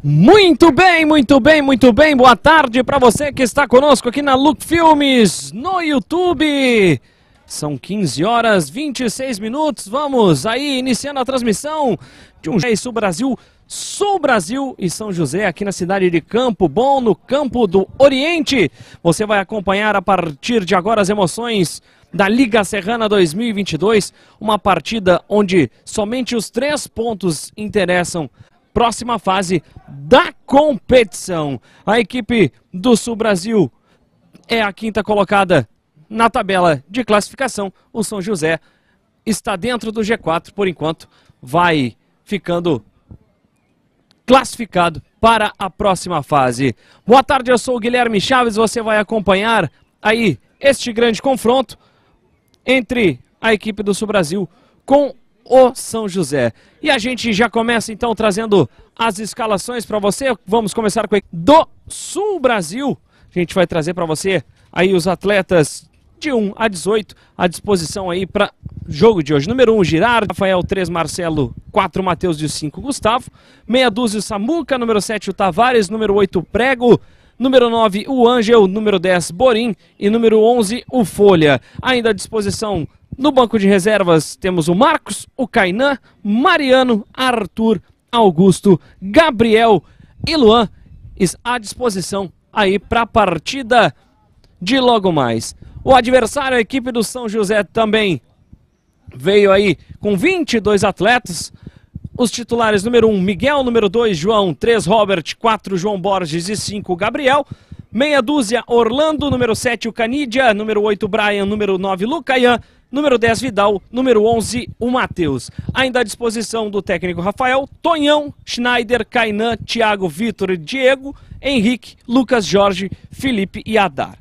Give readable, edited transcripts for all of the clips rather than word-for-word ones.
Muito bem, muito bem, muito bem. Boa tarde para você que está conosco aqui na Look Filmes no YouTube. São 15 horas 26 minutos. Vamos aí iniciando a transmissão de um Sul Brasil, Sul Brasil e São José aqui na cidade de Campo Bom, no Campo do Oriente. Você vai acompanhar a partir de agora as emoções da Liga Serrana 2022, uma partida onde somente os 3 pontos interessam. Próxima fase da competição. A equipe do Sul Brasil é a 5ª colocada na tabela de classificação. O São José está dentro do G4 por enquanto. Vai ficando classificado para a próxima fase. Boa tarde, eu sou o Guilherme Chaves. Você vai acompanhar aí este grande confronto entre a equipe do Sul Brasil com o São José. E a gente já começa então trazendo as escalações para você. Vamos começar com a equipe do Sul Brasil. A gente vai trazer para você aí os atletas de 1 a 18 à disposição aí para jogo de hoje. Número 1, Girardi, Rafael, 3, Marcelo, 4, Matheus e 5, Gustavo. Meia dúzia, Samuca. Número 7, o Tavares. Número 8, o Prego. Número 9, o Ângel. Número 10, Borim. E número 11, o Folha. Ainda à disposição no banco de reservas temos o Marcos, o Kainan, Mariano, Arthur, Augusto, Gabriel e Luan à disposição aí para a partida de logo mais. O adversário, a equipe do São José, também veio aí com 22 atletas. Os titulares: número 1, Miguel, número 2, João, 3, Robert, 4, João Borges e 5, Gabriel. Meia dúzia, Orlando, número 7, o Canidia, número 8, Brian, número 9, Lucaian, número 10, Vidal, número 11, o Matheus. Ainda à disposição do técnico Rafael, Tonhão, Schneider, Kainan, Thiago, Vitor e Diego, Henrique, Lucas, Jorge, Felipe e Adar.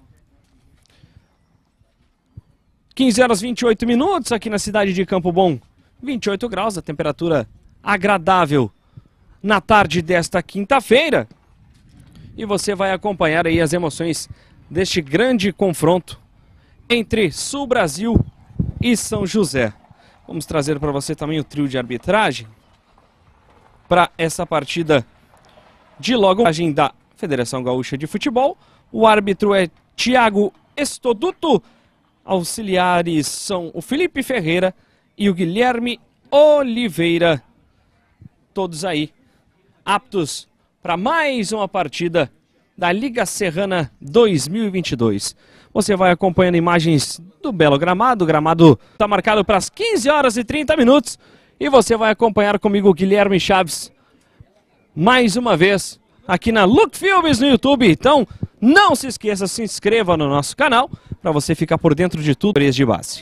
15 horas 28 minutos aqui na cidade de Campo Bom, 28 graus, a temperatura agradável na tarde desta quinta-feira. E você vai acompanhar aí as emoções deste grande confronto entre Sul Brasil e São José. Vamos trazer para você também o trio de arbitragem para essa partida de logo da Federação Gaúcha de Futebol. O árbitro é Thiago Estoduto. Auxiliares são o Felipe Ferreira e o Guilherme Oliveira. Todos aí aptos para mais uma partida da Liga Serrana 2022. Você vai acompanhando imagens do belo gramado. O gramado está marcado para as 15 horas e 30 minutos. E você vai acompanhar comigo, Guilherme Chaves, mais uma vez aqui na Look Filmes no YouTube. Então, não se esqueça, se inscreva no nosso canal para você ficar por dentro de tudo de base.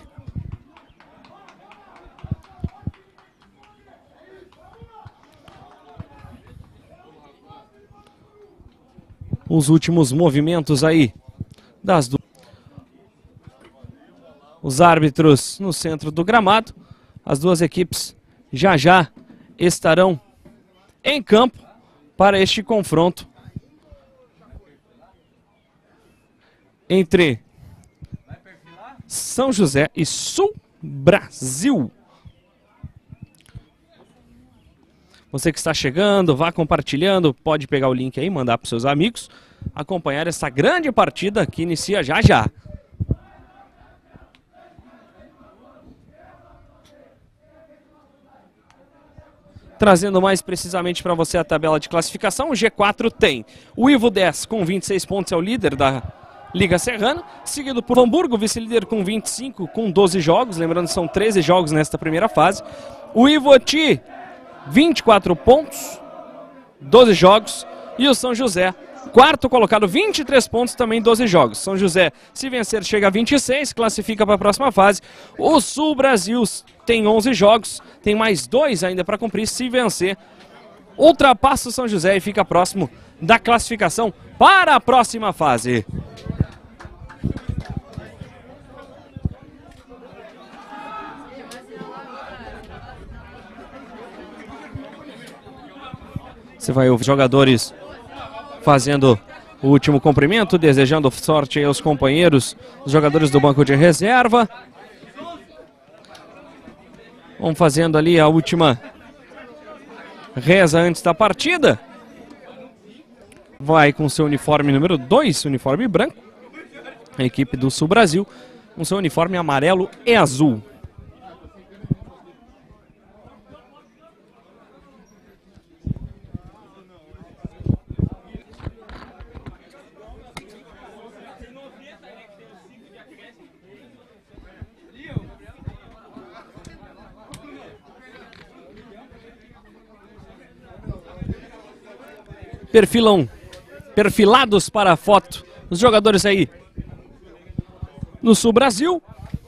Os últimos movimentos aí das duas. Os árbitros no centro do gramado. As duas equipes já estarão em campo para este confronto entre São José e Sul Brasil. Você que está chegando, vá compartilhando, pode pegar o link aí, mandar para os seus amigos, acompanhar essa grande partida que inicia já. Trazendo mais precisamente para você a tabela de classificação, o G4 tem o Ivo 10 com 26 pontos, é o líder da Liga Serrana, seguido por Hamburgo, vice-líder com 25, com 12 jogos, lembrando que são 13 jogos nesta primeira fase. O Ivoti, 24 pontos, 12 jogos, e o São José, 4º colocado, 23 pontos, também 12 jogos. São José, se vencer, chega a 26, classifica para a próxima fase. O Sul Brasil tem 11 jogos, tem mais 2 ainda para cumprir. Se vencer, ultrapassa o São José e fica próximo da classificação para a próxima fase. Você vai ouvir jogadores fazendo o último cumprimento, desejando sorte aos companheiros, os jogadores do banco de reserva. Vão fazendo ali a última reza antes da partida. vai com seu uniforme número 2, uniforme branco. A equipe do Sul Brasil com seu uniforme amarelo e azul. Perfilados para a foto os jogadores aí no Sul Brasil.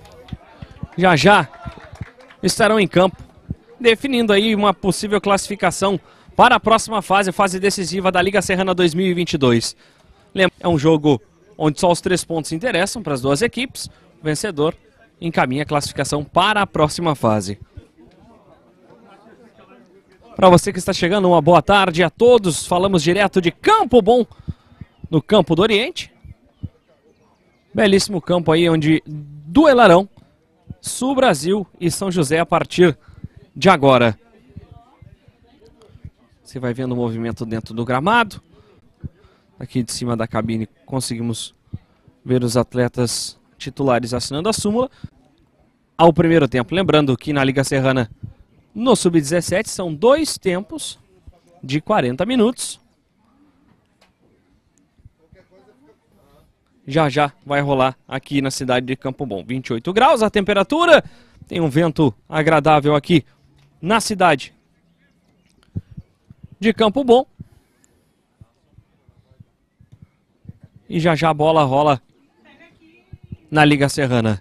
Já estarão em campo, definindo aí uma possível classificação para a próxima fase, fase decisiva da Liga Serrana 2022. É um jogo onde só os 3 pontos interessam para as duas equipes. O vencedor encaminha a classificação para a próxima fase. Para você que está chegando, uma boa tarde a todos. Falamos direto de Campo Bom, no Campo do Oriente. Belíssimo campo aí onde duelarão Sul Brasil e São José a partir de agora. Você vai vendo o movimento dentro do gramado. Aqui de cima da cabine conseguimos ver os atletas titulares assinando a súmula. Ao primeiro tempo, lembrando que na Liga Serrana, no Sub-17, são 2 tempos de 40 minutos. Já vai rolar aqui na cidade de Campo Bom. 28 graus a temperatura, tem um vento agradável aqui na cidade de Campo Bom. E já a bola rola na Liga Serrana.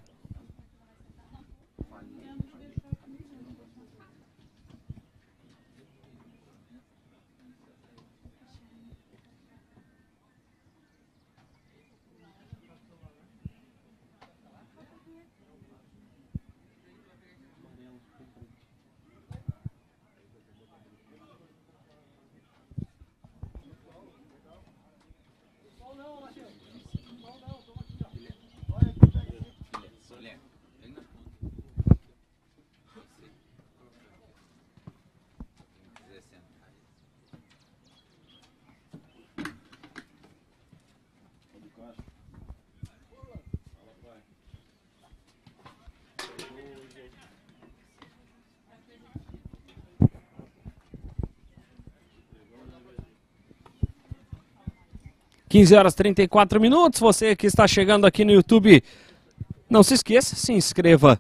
(15h34). Você que está chegando aqui no YouTube, não se esqueça, se inscreva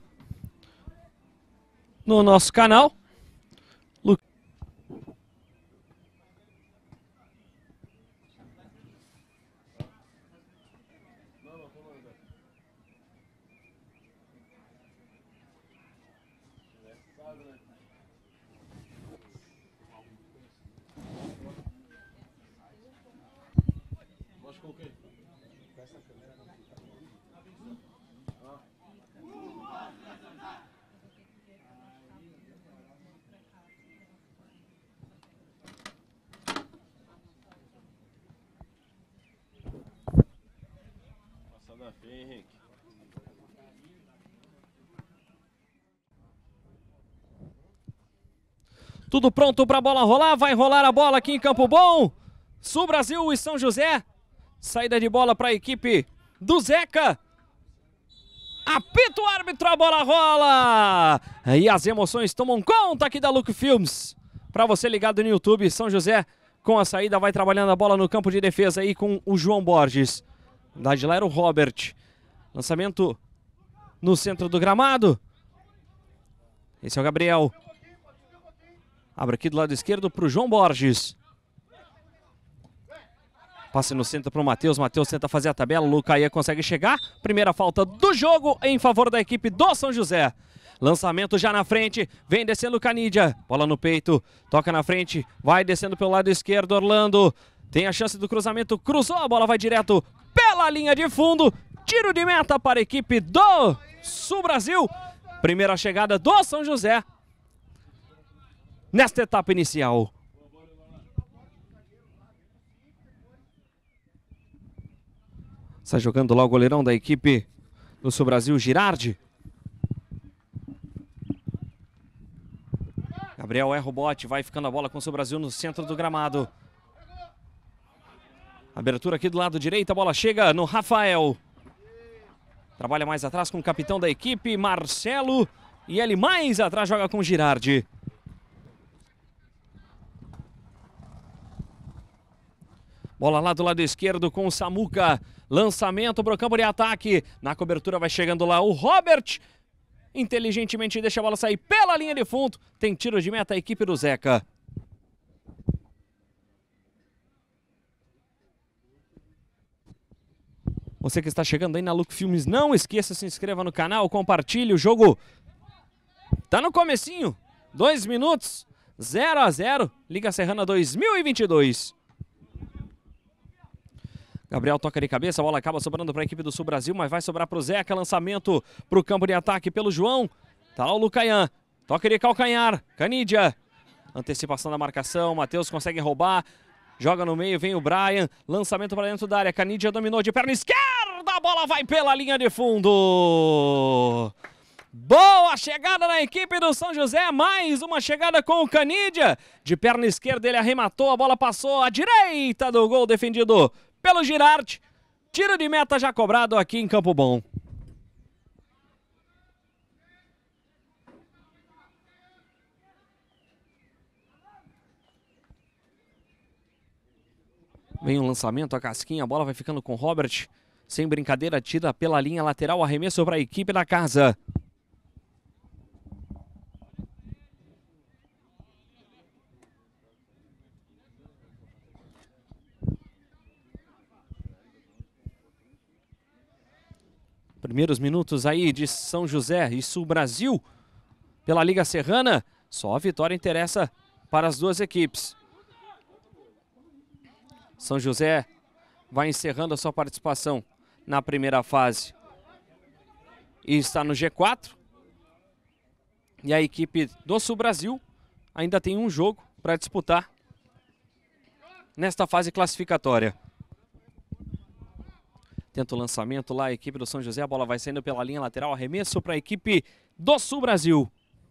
no nosso canal. Tudo pronto para a bola rolar, vai rolar a bola aqui em Campo Bom. Sul Brasil e São José. Saída de bola para a equipe do Zeca. Apita o árbitro, a bola rola. E as emoções tomam conta aqui da Look Films. Para você ligado no YouTube, São José com a saída vai trabalhando a bola no campo de defesa aí com o João Borges. Lá de lá era o Robert. Lançamento no centro do gramado. Esse é o Gabriel. Abre aqui do lado esquerdo para o João Borges. Passe no centro para o Matheus. Matheus tenta fazer a tabela. O Lucaia consegue chegar. Primeira falta do jogo em favor da equipe do São José. Lançamento já na frente. Vem descendo o Canidia. Bola no peito. Toca na frente. Vai descendo pelo lado esquerdo. Orlando. Tem a chance do cruzamento. Cruzou. A bola vai direto pela linha de fundo. Tiro de meta para a equipe do Sul Brasil. Primeira chegada do São José nesta etapa inicial. Está jogando lá o goleirão da equipe do Sul Brasil, Girardi. Gabriel erra o bote, vai ficando a bola com o Sul Brasil no centro do gramado. Abertura aqui do lado direito, a bola chega no Rafael. Trabalha mais atrás com o capitão da equipe, Marcelo. E ele mais atrás joga com Girardi. Bola lá do lado esquerdo com o Samuca. Lançamento para o campo de ataque. Na cobertura vai chegando lá o Robert. Inteligentemente deixa a bola sair pela linha de fundo. Tem tiro de meta a equipe do Zeca. Você que está chegando aí na Look Filmes, não esqueça, se inscreva no canal, compartilhe. O jogo tá no comecinho. 2 minutos, 0 a 0. Liga Serrana 2022. Gabriel toca de cabeça, a bola acaba sobrando para a equipe do Sul Brasil, mas vai sobrar para o Zeca. Lançamento para o campo de ataque pelo João. Tá lá o Lucaian. Toca de calcanhar. Canidia. Antecipação da marcação. Matheus consegue roubar. Joga no meio, vem o Brian. Lançamento para dentro da área. Canidia dominou de perna esquerda. A bola vai pela linha de fundo. Boa chegada na equipe do São José. Mais uma chegada com o Canidia. De perna esquerda ele arrematou. A bola passou à direita do gol defendido pelo Girardi. Tiro de meta já cobrado aqui em Campo Bom. Vem o lançamento, a casquinha, a bola vai ficando com o Robert. Sem brincadeira, tira pela linha lateral, arremesso para a equipe da casa. Primeiros minutos aí de São José e Sul Brasil pela Liga Serrana. Só a vitória interessa para as duas equipes. São José vai encerrando a sua participação na primeira fase e está no G4. E a equipe do Sul Brasil ainda tem um jogo para disputar nesta fase classificatória. Tenta o lançamento lá, a equipe do São José, a bola vai saindo pela linha lateral, arremesso para a equipe do Sul Brasil.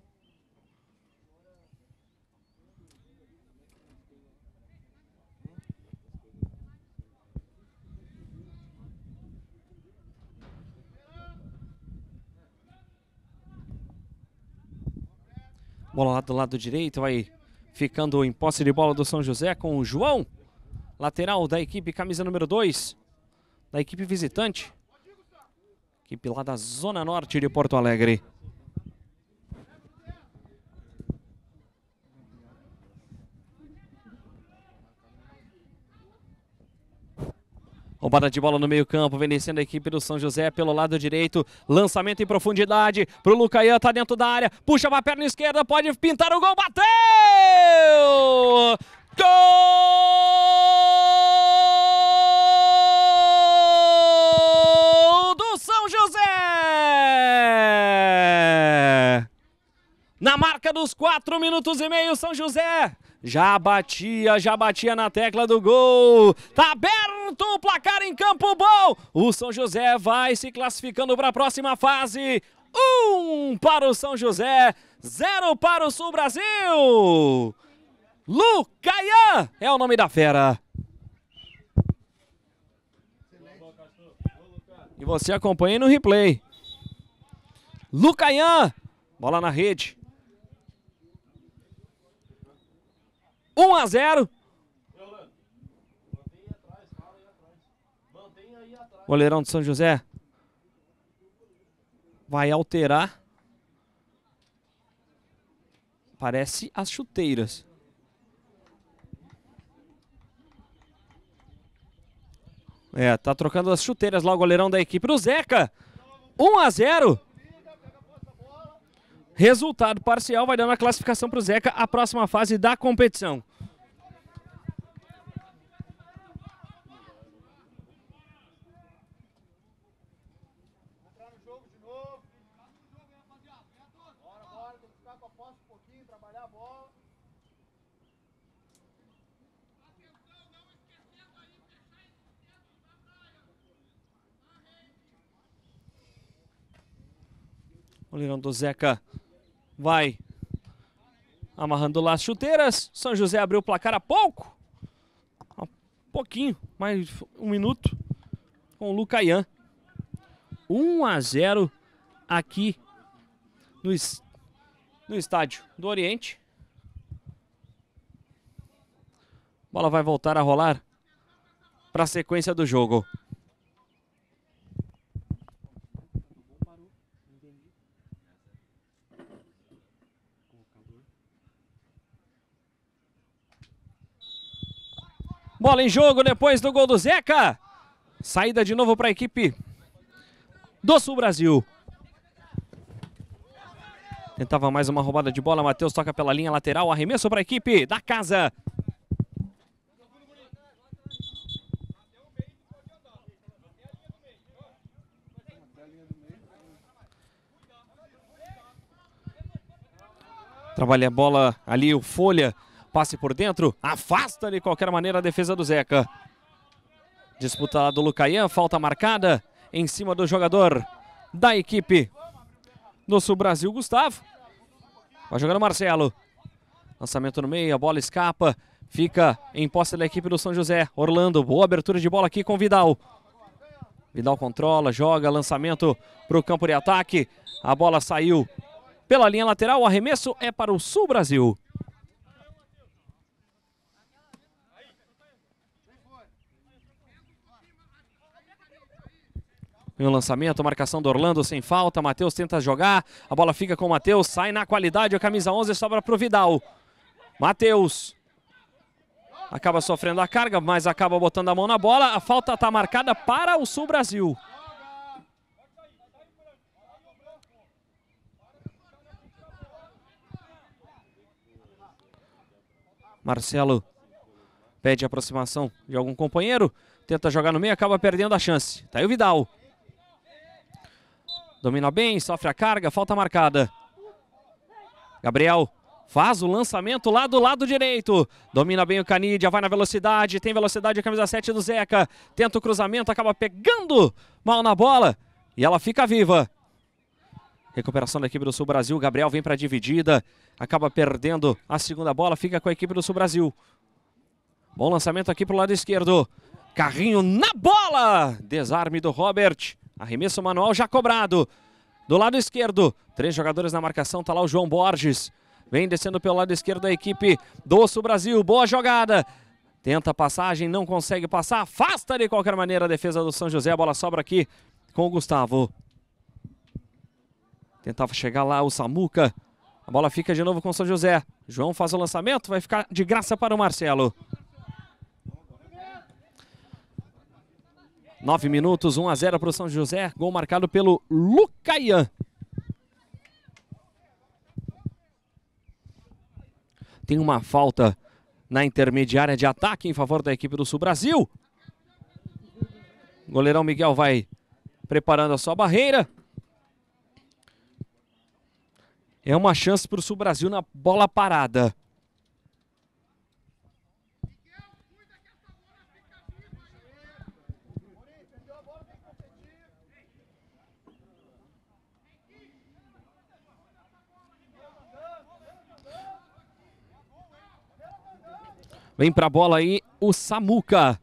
Bola lá do lado direito, vai ficando em posse de bola do São José com o João. Lateral da equipe, camisa número 2, da equipe visitante. Equipe lá da Zona Norte de Porto Alegre. Roubada de bola no meio campo, vencendo a equipe do São José pelo lado direito. Lançamento em profundidade para o Lucaian, tá dentro da área. Puxa para a perna esquerda, pode pintar o gol, bateu! Gol do São José! Na marca dos 4 minutos e meio, São José já batia na tecla do gol. Tá aberto o placar em Campo Bom. O São José vai se classificando para a próxima fase. 1 para o São José, 0 para o Sul Brasil. Lucaian é o nome da fera. E você acompanha no replay. Lucaian, bola na rede. 1 a 0. Goleirão de São José vai alterar. Parece as chuteiras. Tá trocando as chuteiras lá o goleirão da equipe do Zeca. 1 a 0. Resultado parcial vai dando a classificação para o Zeca a próxima fase da competição. O goleirão do Zeca vai amarrando lá as chuteiras. São José abriu o placar há pouco. pouquinho, mais um minuto com o Lucaian. 1-0 aqui no estádio do Oriente. Bola vai voltar a rolar para a sequência do jogo. Bola em jogo depois do gol do Zeca. Saída de novo para a equipe do Sul Brasil. Tentava mais uma roubada de bola. Matheus toca pela linha lateral. Arremesso para a equipe da casa. Trabalha a bola ali o Folha. Passe por dentro, afasta de qualquer maneira a defesa do Zeca. Disputa lá do Lucaian, falta marcada em cima do jogador da equipe do Sul Brasil, Gustavo. Vai jogando Marcelo. Lançamento no meio, a bola escapa, fica em posse da equipe do São José. Orlando, boa abertura de bola aqui com Vidal. Vidal controla, joga, lançamento para o campo de ataque. A bola saiu pela linha lateral, o arremesso é para o Sul Brasil. Vem o lançamento, marcação do Orlando sem falta. Matheus tenta jogar, a bola fica com o Matheus, sai na qualidade, a camisa 11 sobra para o Vidal. Matheus acaba sofrendo a carga, mas acaba botando a mão na bola. A falta está marcada para o Sul Brasil. Marcelo pede aproximação de algum companheiro, tenta jogar no meio, acaba perdendo a chance. Tá aí o Vidal. Domina bem, sofre a carga, falta marcada. Gabriel faz o lançamento lá do lado direito. Domina bem o Canidia, vai na velocidade, tem velocidade a camisa 7 do Zeca. Tenta o cruzamento, acaba pegando mal na bola e ela fica viva. Recuperação da equipe do Sul Brasil, Gabriel vem para a dividida, acaba perdendo a segunda bola, fica com a equipe do Sul Brasil. Bom lançamento aqui para o lado esquerdo. Carrinho na bola! Desarme do Robert. Arremesso manual já cobrado. Do lado esquerdo, 3 jogadores na marcação, tá lá o João Borges. Vem descendo pelo lado esquerdo da equipe do Sul Brasil. Boa jogada. Tenta a passagem, não consegue passar. Afasta de qualquer maneira a defesa do São José. A bola sobra aqui com o Gustavo. Tentava chegar lá o Samuca. A bola fica de novo com o São José. João faz o lançamento, vai ficar de graça para o Marcelo. 9 minutos, 1-0 para o São José. Gol marcado pelo Lucaian. Tem uma falta na intermediária de ataque em favor da equipe do Sul Brasil. O goleirão Miguel vai preparando a sua barreira. É uma chance para o Sul Brasil na bola parada. Vem pra bola aí o Samuca.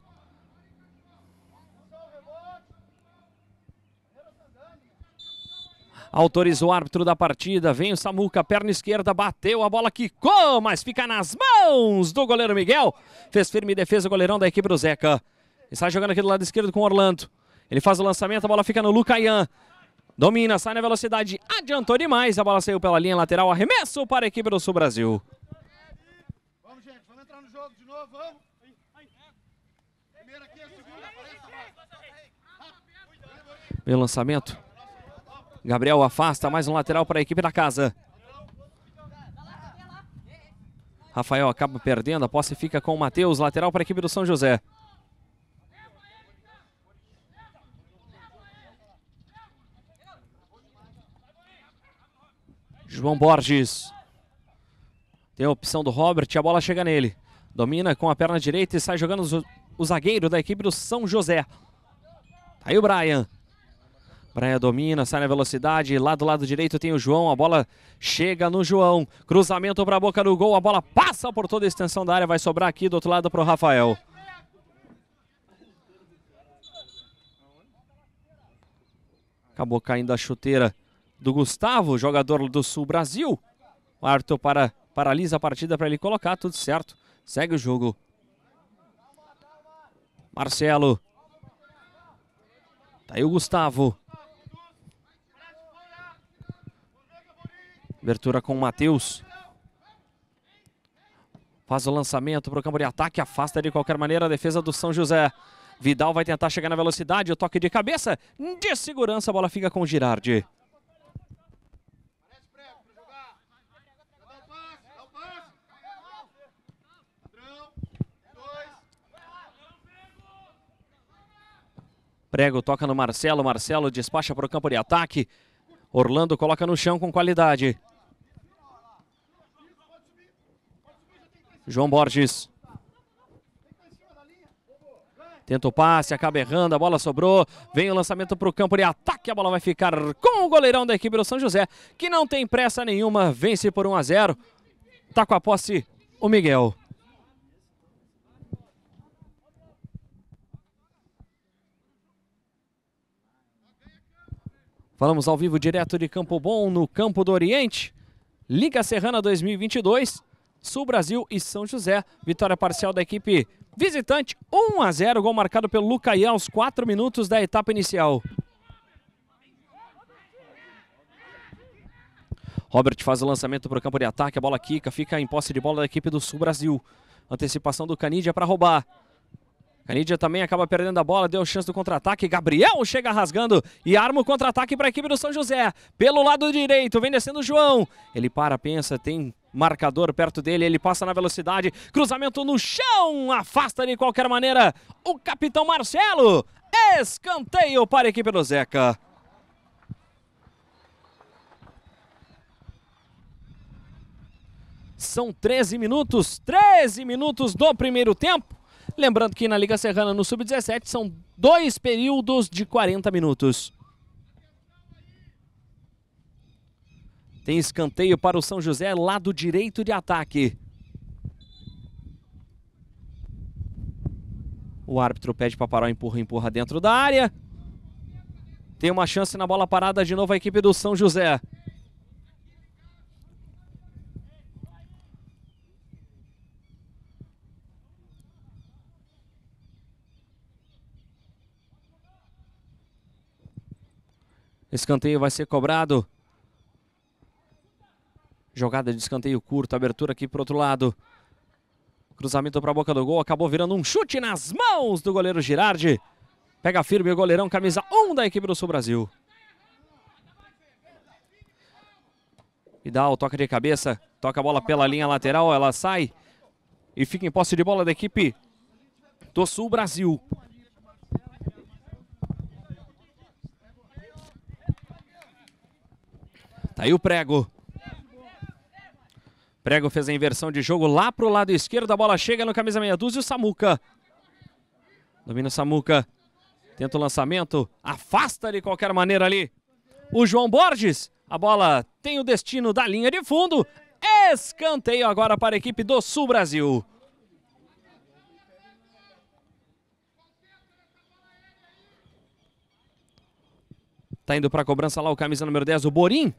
Autorizou o árbitro da partida. Vem o Samuca, perna esquerda, bateu, a bola quicou, mas fica nas mãos do goleiro Miguel. Fez firme defesa o goleirão da equipe do Zeca. Ele sai jogando aqui do lado esquerdo com o Orlando. Ele faz o lançamento, a bola fica no Lucaian. Domina, sai na velocidade, adiantou demais. A bola saiu pela linha lateral, arremesso para a equipe do Sul Brasil. Vamos, gente, vamos entrar no jogo de novo, vamos. Primeiro aqui, a segunda, Vem o lançamento. Gabriel afasta, mais um lateral para a equipe da casa. Rafael acaba perdendo, a posse fica com o Matheus, lateral para a equipe do São José. João Borges. Tem a opção do Robert, a bola chega nele. Domina com a perna direita e sai jogando o zagueiro da equipe do São José. Aí o Brian. Brian domina, sai na velocidade, lá do lado direito tem o João, a bola chega no João. Cruzamento para a boca do gol, a bola passa por toda a extensão da área, vai sobrar aqui do outro lado para o Rafael. Acabou caindo a chuteira do Gustavo, jogador do Sul Brasil. O árbitro paralisa a partida para ele colocar, tudo certo. Segue o jogo. Marcelo. Tá aí o Gustavo. Abertura com o Matheus. Faz o lançamento para o campo de ataque. Afasta de qualquer maneira a defesa do São José. Vidal vai tentar chegar na velocidade. O toque de cabeça. De segurança. A bola fica com o Girardi. Prego toca no Marcelo. Marcelo despacha para o campo de ataque. Orlando coloca no chão com qualidade. João Borges. Tenta o passe, acaba errando, a bola sobrou. Vem o lançamento para o campo de ataque. A bola vai ficar com o goleirão da equipe do São José, que não tem pressa nenhuma. Vence por 1-0. Tá com a posse o Miguel. Falamos ao vivo direto de Campo Bom, no Campo do Oriente. Liga Serrana 2022. Sul Brasil e São José. Vitória parcial da equipe visitante. 1-0. Gol marcado pelo Lucaian aos 4 minutos da etapa inicial. Robert faz o lançamento para o campo de ataque. A bola quica. Fica em posse de bola da equipe do Sul Brasil. Antecipação do Canidia para roubar. Canidia também acaba perdendo a bola, deu chance do contra-ataque. Gabriel chega rasgando e arma o contra-ataque para a equipe do São José. Pelo lado direito, vem descendo o João. Ele para, pensa, tem marcador perto dele, ele passa na velocidade. Cruzamento no chão, afasta de qualquer maneira o capitão Marcelo. Escanteio para a equipe do Zeca. São 13 minutos do primeiro tempo. Lembrando que na Liga Serrana, no Sub-17, são 2 períodos de 40 minutos. Tem escanteio para o São José, lado direito de ataque. O árbitro pede para parar, empurra dentro da área. Tem uma chance na bola parada de novo a equipe do São José. Escanteio vai ser cobrado. Jogada de escanteio curto, abertura aqui para o outro lado. Cruzamento para a boca do gol, acabou virando um chute nas mãos do goleiro Girardi. Pega firme o goleirão, camisa 1 da equipe do Sul Brasil. Vidal toca de cabeça, toca a bola pela linha lateral, ela sai e fica em posse de bola da equipe do Sul Brasil. Tá aí o Prego. Prego fez a inversão de jogo lá pro lado esquerdo. A bola chega no camisa meia dúzia. O Samuca. Domina o Samuca. Tenta o lançamento. Afasta de qualquer maneira ali o João Borges. A bola tem o destino da linha de fundo. Escanteio agora para a equipe do Sul Brasil. Tá indo para a cobrança lá o camisa número 10, o Borim.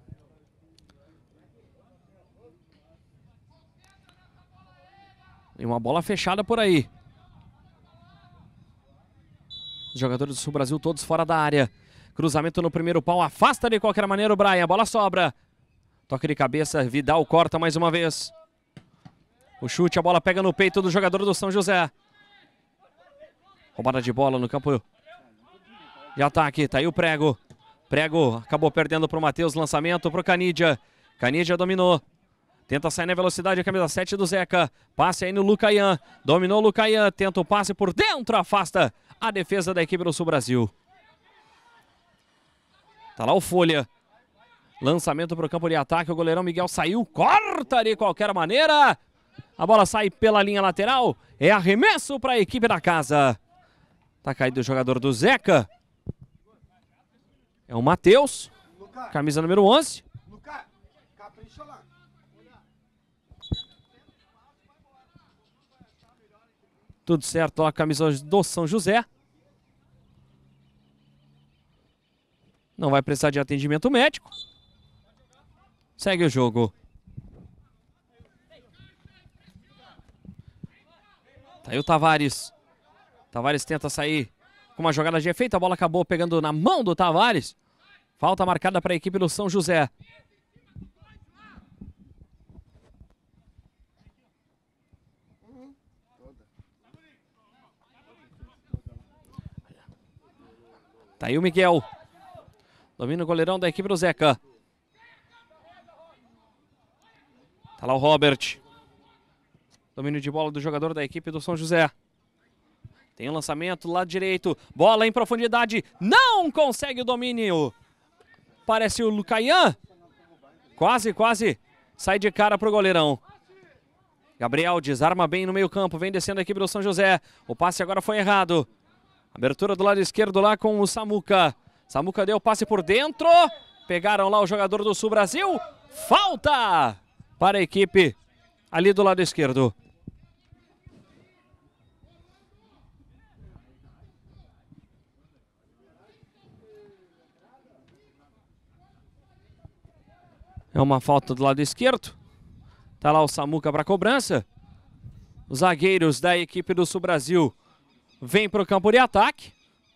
E uma bola fechada por aí. Os jogadores do Sul Brasil todos fora da área. Cruzamento no primeiro pau. Afasta de qualquer maneira o Brian. A bola sobra. Toque de cabeça. Vidal corta mais uma vez. O chute. A bola pega no peito do jogador do São José. Roubada de bola no campo de ataque. Tá aí o Prego. Prego acabou perdendo para o Matheus. Lançamento para o Canidia. Canidia dominou. Tenta sair na velocidade a camisa 7 do Zeca. Passe aí no Lucaian. Dominou o Lucaian. Tenta o passe por dentro. Afasta a defesa da equipe do Sul Brasil. Tá lá o Folha. Lançamento para o campo de ataque. O goleirão Miguel saiu. Corta de qualquer maneira. A bola sai pela linha lateral. É arremesso para a equipe da casa. Tá caído o jogador do Zeca. É o Matheus. Camisa número 11. Tudo certo, ó, a camisa do São José. Não vai precisar de atendimento médico. Segue o jogo. Tá aí o Tavares. Tavares tenta sair com uma jogada de efeito. A bola acabou pegando na mão do Tavares. Falta marcada para a equipe do São José. Tá aí o Miguel. Domina o goleirão da equipe do Zeca. Tá lá o Robert. Domínio de bola do jogador da equipe do São José. Tem um lançamento do lado direito. Bola em profundidade. Não consegue o domínio. Parece o Lucaian. Quase, quase. Sai de cara pro goleirão. Gabriel desarma bem no meio campo. Vem descendo a equipe do São José. O passe agora foi errado. Abertura do lado esquerdo lá com o Samuca. Samuca deu passe por dentro. Pegaram lá o jogador do Sul Brasil. Falta para a equipe ali do lado esquerdo. É uma falta do lado esquerdo. Tá lá o Samuca para cobrança. Os zagueiros da equipe do Sul Brasil vêm para o campo de ataque.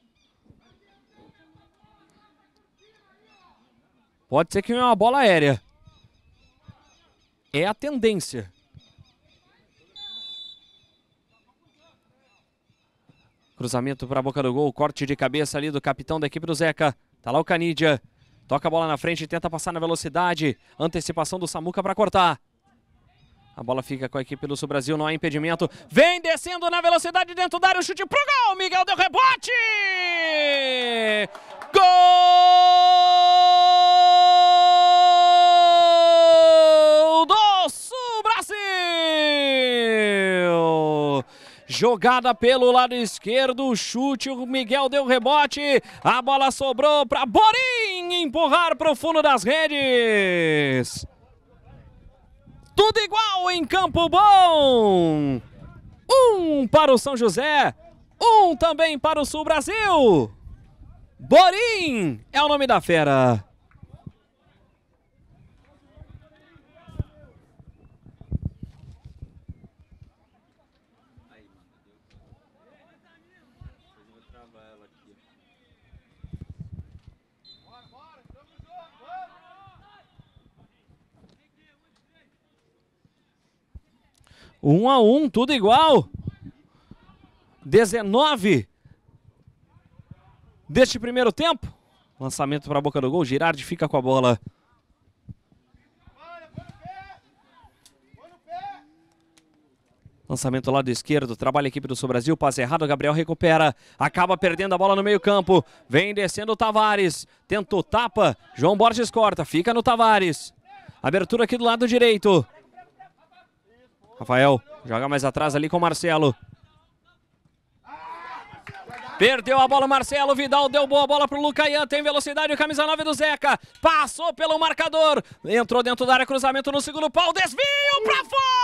Pode ser que venha uma bola aérea. É a tendência. Cruzamento para a boca do gol. Corte de cabeça ali do capitão da equipe do Zeca. Tá lá o Canidia. Toca a bola na frente e tenta passar na velocidade. Antecipação do Samuca para cortar. A bola fica com a equipe do Sul Brasil, não há impedimento. Vem descendo na velocidade dentro da área, o chute pro gol. Miguel deu rebote. Gol do Sul Brasil. Jogada pelo lado esquerdo, o chute, o Miguel deu rebote. A bola sobrou para Borim empurrar para o fundo das redes. Tudo igual em Campo Bom. Um para o São José, um também para o Sul Brasil. Borim é o nome da fera. Um a um, tudo igual. 19 deste primeiro tempo. Lançamento para a boca do gol. Girardi fica com a bola. Lançamento lado esquerdo. Trabalha a equipe do Sul Brasil. Passe errado. Gabriel recupera. Acaba perdendo a bola no meio campo. Vem descendo o Tavares. Tentou tapa. João Borges corta. Fica no Tavares. Abertura aqui do lado direito. Rafael joga mais atrás ali com o Marcelo. Perdeu a bola o Marcelo. Vidal deu boa bola para o Lucaian. Tem velocidade, o camisa 9 do Zeca. Passou pelo marcador. Entrou dentro da área, cruzamento no segundo pau. Desvio para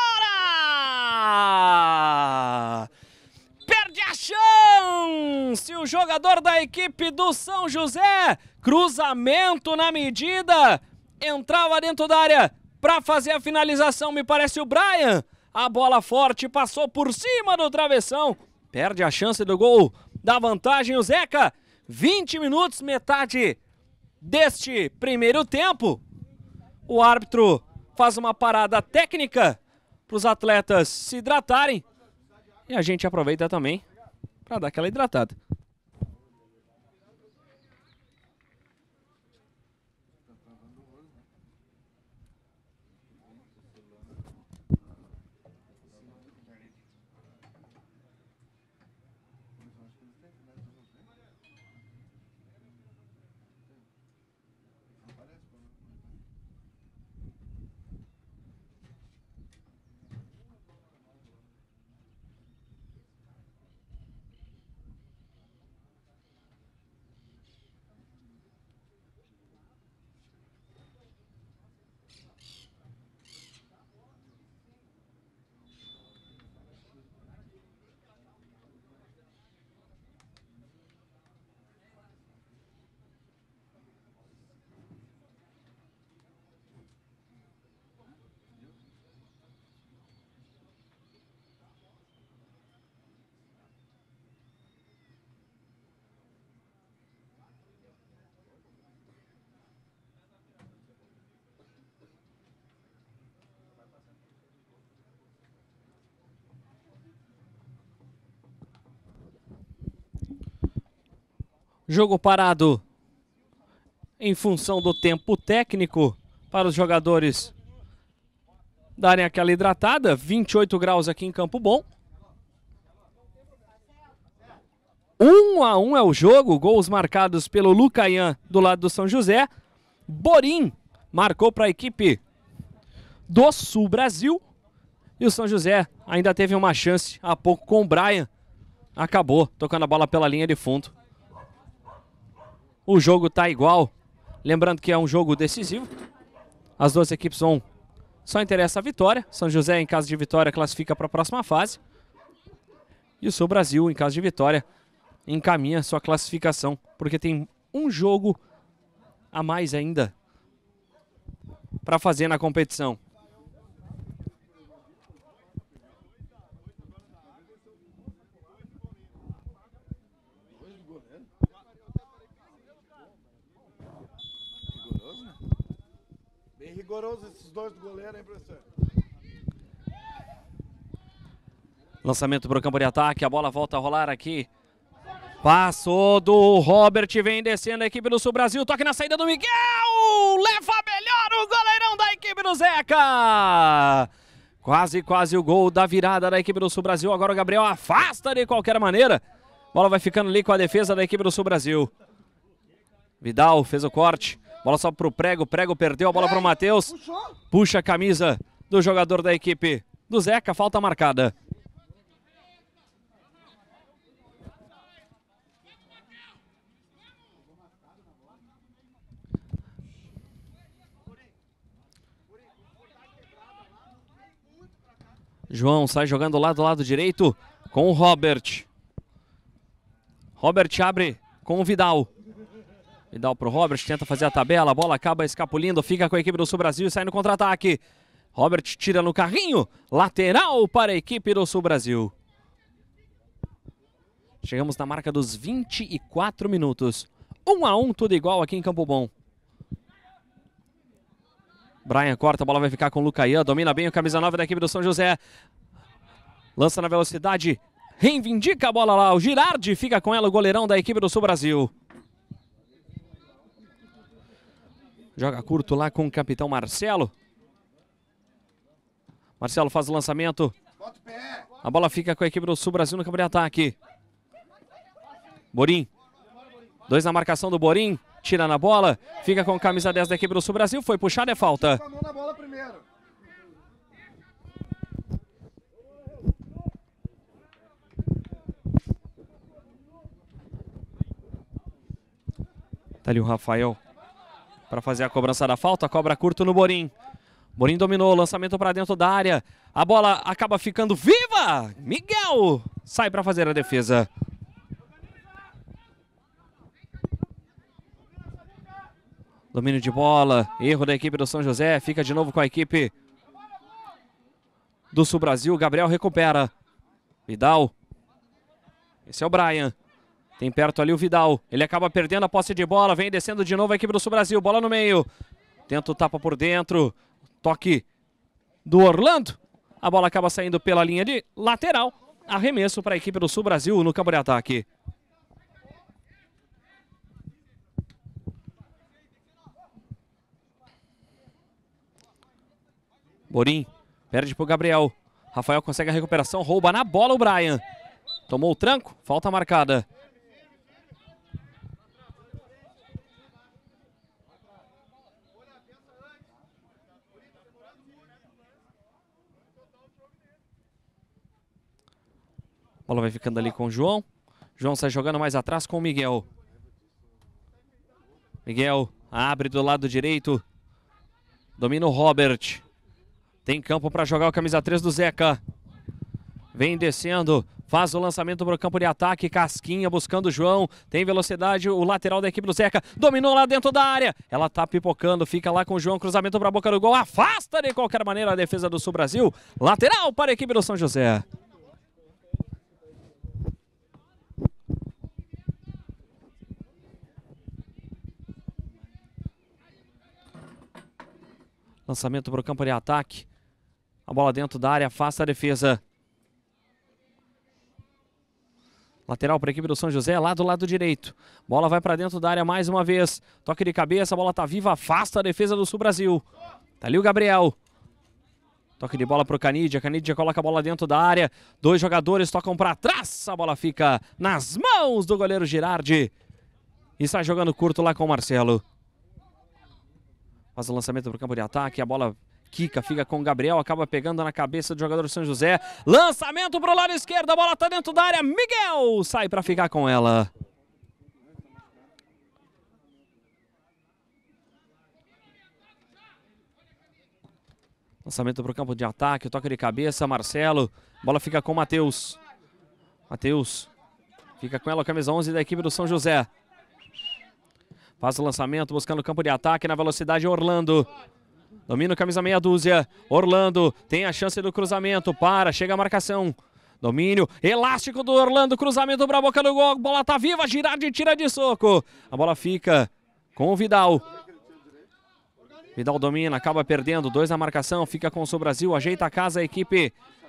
fora. Perde a chance o jogador da equipe do São José. Cruzamento na medida. Entrava dentro da área para fazer a finalização, me parece o Brian. A bola forte passou por cima do travessão. Perde a chance do gol da vantagem o Zeca. 20 minutos, metade deste primeiro tempo. O árbitro faz uma parada técnica para os atletas se hidratarem. E a gente aproveita também para dar aquela hidratada. Jogo parado em função do tempo técnico para os jogadores darem aquela hidratada. 28 graus aqui em Campo Bom. 1-1 é o jogo. Gols marcados pelo Lucaian do lado do São José. Borim marcou para a equipe do Sul Brasil. E o São José ainda teve uma chance há pouco com o Brian. Acabou tocando a bola pela linha de fundo. O jogo tá igual. Lembrando que é um jogo decisivo. As duas equipes vão... Só interessa a vitória. São José, em caso de vitória, classifica para a próxima fase. E o Sul Brasil, em caso de vitória, encaminha sua classificação. Porque tem um jogo a mais ainda para fazer na competição. Rigoroso esses dois do goleiro, hein, professor? Lançamento para o campo de ataque, a bola volta a rolar aqui. Passou do Robert, vem descendo a equipe do Sul Brasil, toque na saída do Miguel! Leva melhor o goleirão da equipe do Zeca! Quase o gol da virada da equipe do Sul Brasil, agora o Gabriel afasta de qualquer maneira. Bola vai ficando ali com a defesa da equipe do Sul Brasil. Vidal fez o corte. Bola só para o Prego perdeu a bola para o Matheus. Puxa a camisa do jogador da equipe do Zeca, falta marcada. João sai jogando lá do lado direito com o Robert. Robert abre com o Vidal. Vidal pro Robert, tenta fazer a tabela, a bola acaba escapulindo, fica com a equipe do Sul Brasil e sai no contra-ataque. Robert tira no carrinho, lateral para a equipe do Sul Brasil. Chegamos na marca dos 24 minutos. 1-1, tudo igual aqui em Campo Bom. Brian corta, a bola vai ficar com o Lucaian, domina bem o camisa 9 da equipe do São José. Lança na velocidade, reivindica a bola lá, o Girardi fica com ela, o goleirão da equipe do Sul Brasil. Joga curto lá com o capitão Marcelo. Marcelo faz o lançamento. A bola fica com a equipe do Sul Brasil no campo de ataque. Borim. 2 na marcação do Borim. Tira na bola. Fica com a camisa 10 da equipe do Sul Brasil. Foi puxado, é falta. Com a mão na bola primeiro. Tá ali o Rafael para fazer a cobrança da falta, cobra curto no Borim. Borim dominou, lançamento para dentro da área. A bola acaba ficando viva. Miguel sai para fazer a defesa. Domínio de bola, erro da equipe do São José, fica de novo com a equipe do Sul Brasil. Gabriel recupera. Vidal. Esse é o Brian. Tem perto ali o Vidal. Ele acaba perdendo a posse de bola. Vem descendo de novo a equipe do Sul Brasil. Bola no meio. Tenta o tapa por dentro. Toque do Orlando. A bola acaba saindo pela linha de lateral. Arremesso para a equipe do Sul Brasil no campo de ataque. Borim. Perde para o Gabriel. Rafael consegue a recuperação. Rouba na bola o Brian. Tomou o tranco. Falta marcada. A bola vai ficando ali com o João. João sai jogando mais atrás com o Miguel. Miguel abre do lado direito. Domina o Robert. Tem campo para jogar o camisa 3 do Zeca. Vem descendo. Faz o lançamento para o campo de ataque. Casquinha buscando o João. Tem velocidade o lateral da equipe do Zeca. Dominou lá dentro da área. Ela tá pipocando. Fica lá com o João. Cruzamento para a boca do gol. Afasta de qualquer maneira a defesa do Sul Brasil. Lateral para a equipe do São José. Lançamento para o campo de ataque. A bola dentro da área, afasta a defesa. Lateral para a equipe do São José, lá do lado direito. Bola vai para dentro da área mais uma vez. Toque de cabeça, a bola tá viva, afasta a defesa do Sul Brasil. Tá ali o Gabriel. Toque de bola para o Canidia. Canidia coloca a bola dentro da área. 2 jogadores tocam para trás. A bola fica nas mãos do goleiro Girardi. E sai jogando curto lá com o Marcelo. Faz o lançamento para o campo de ataque. A bola quica, fica com o Gabriel. Acaba pegando na cabeça do jogador do São José. Lançamento para o lado esquerdo. A bola está dentro da área. Miguel sai para ficar com ela. Lançamento para o campo de ataque. Toque de cabeça. Marcelo. A bola fica com o Matheus. Matheus fica com ela, a camisa 11 da equipe do São José. Faz o lançamento, buscando o campo de ataque na velocidade, Orlando. Domina o camisa meia dúzia. Orlando tem a chance do cruzamento. Chega a marcação. Domínio elástico do Orlando. Cruzamento para a boca do gol. Bola tá viva. Girardi tira de soco. A bola fica com o Vidal. Vidal domina, acaba perdendo. 2 na marcação. Fica com o Sul Brasil. Ajeita a casa a equipe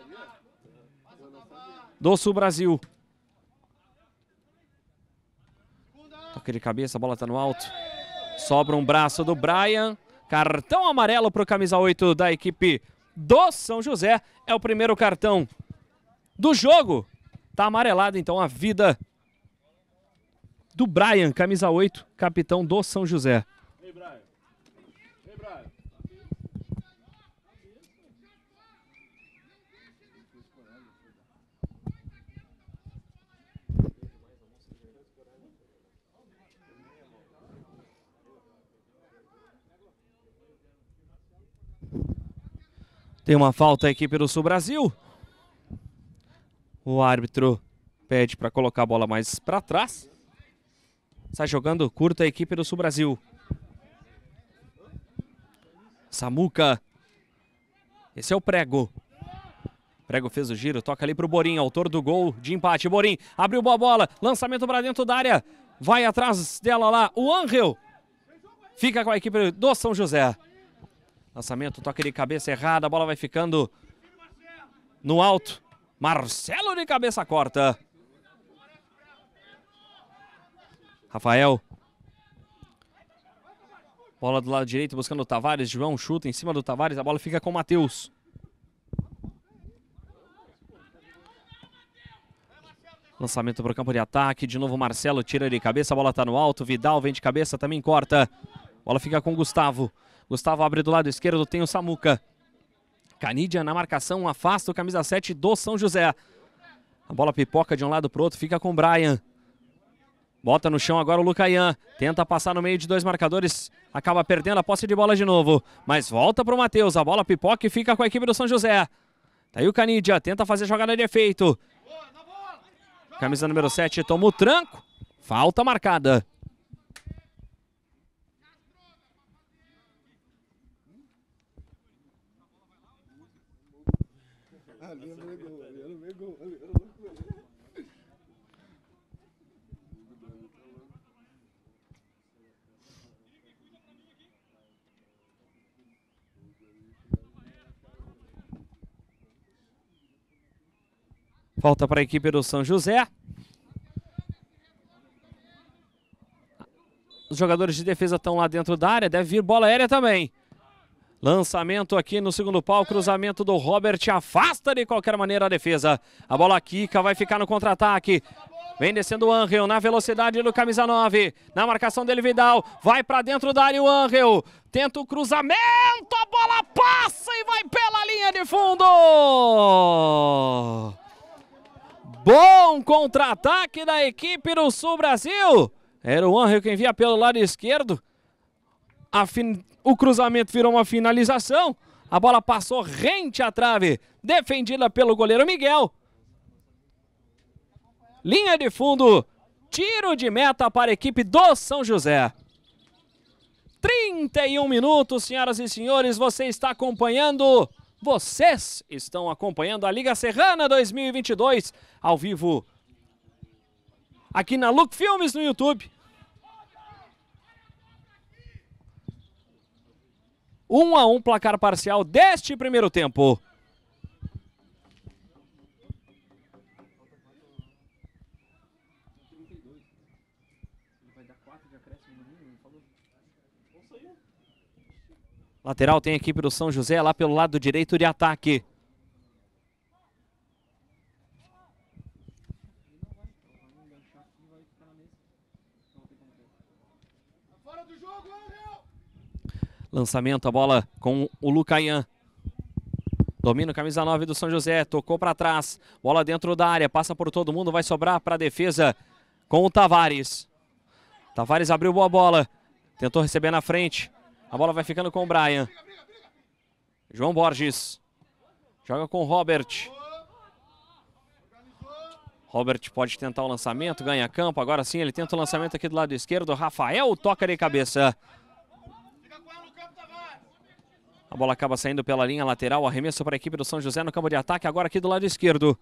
do Sul Brasil. Toque de cabeça, a bola está no alto. Sobra um braço do Brian. Cartão amarelo para o camisa 8 da equipe do São José. É o primeiro cartão do jogo. Está amarelado então a vida do Brian, camisa 8, capitão do São José. Ei, Brian. Ei, Brian. Tem uma falta a equipe do Sul Brasil. O árbitro pede para colocar a bola mais para trás. Sai jogando curto a equipe do Sul Brasil. Samuca. Esse é o Prego. Prego fez o giro, toca ali para o Borim, autor do gol de empate. Borim abriu boa bola, lançamento para dentro da área. Vai atrás dela lá, o Angel. Fica com a equipe do São José. Lançamento, toque de cabeça errada, a bola vai ficando no alto. Marcelo de cabeça corta. Rafael. Bola do lado direito buscando o Tavares. João chuta em cima do Tavares, a bola fica com o Matheus. Lançamento para o campo de ataque, de novo Marcelo tira de cabeça, a bola está no alto. Vidal vem de cabeça, também corta. A bola fica com o Gustavo. Gustavo abre do lado esquerdo, tem o Samuca. Canidia na marcação, afasta o camisa 7 do São José. A bola pipoca de um lado para o outro, fica com o Brian. Bota no chão agora o Lucaian. Tenta passar no meio de 2 marcadores, acaba perdendo a posse de bola de novo. Mas volta para o Matheus, a bola pipoca e fica com a equipe do São José. Tá aí o Canidia, tenta fazer jogada de efeito. Camisa número 7 toma o tranco, falta marcada. Falta para a equipe do São José. Os jogadores de defesa estão lá dentro da área, deve vir bola aérea também. Lançamento aqui no segundo pau, cruzamento do Robert, afasta de qualquer maneira a defesa. A bola quica, vai ficar no contra-ataque. Vem descendo o Angel na velocidade do camisa 9. Na marcação dele, Vidal. Vai para dentro da área o Angel. Tenta o cruzamento, a bola passa e vai pela linha de fundo. Bom contra-ataque da equipe do Sul Brasil. Era o Angel quem via pelo lado esquerdo. O cruzamento virou uma finalização. A bola passou rente à trave, defendida pelo goleiro Miguel. Linha de fundo, tiro de meta para a equipe do São José. 31 minutos, senhoras e senhores, vocês estão acompanhando a Liga Serrana 2022 ao vivo aqui na Look Filmes no YouTube. 1-1 placar parcial deste primeiro tempo. Lateral tem a equipe do São José lá pelo lado direito de ataque. Fora do jogo, Angel! Lançamento, a bola com o Lucayan. Domina o camisa 9 do São José, tocou para trás. Bola dentro da área, passa por todo mundo, vai sobrar para a defesa com o Tavares. Tavares abriu boa bola, tentou receber na frente. A bola vai ficando com o Brian. João Borges. Joga com o Robert. Robert pode tentar o lançamento, ganha campo. Agora sim, ele tenta o lançamento aqui do lado esquerdo. Rafael toca de cabeça. A bola acaba saindo pela linha lateral. Arremesso para a equipe do São José no campo de ataque. Agora aqui do lado esquerdo.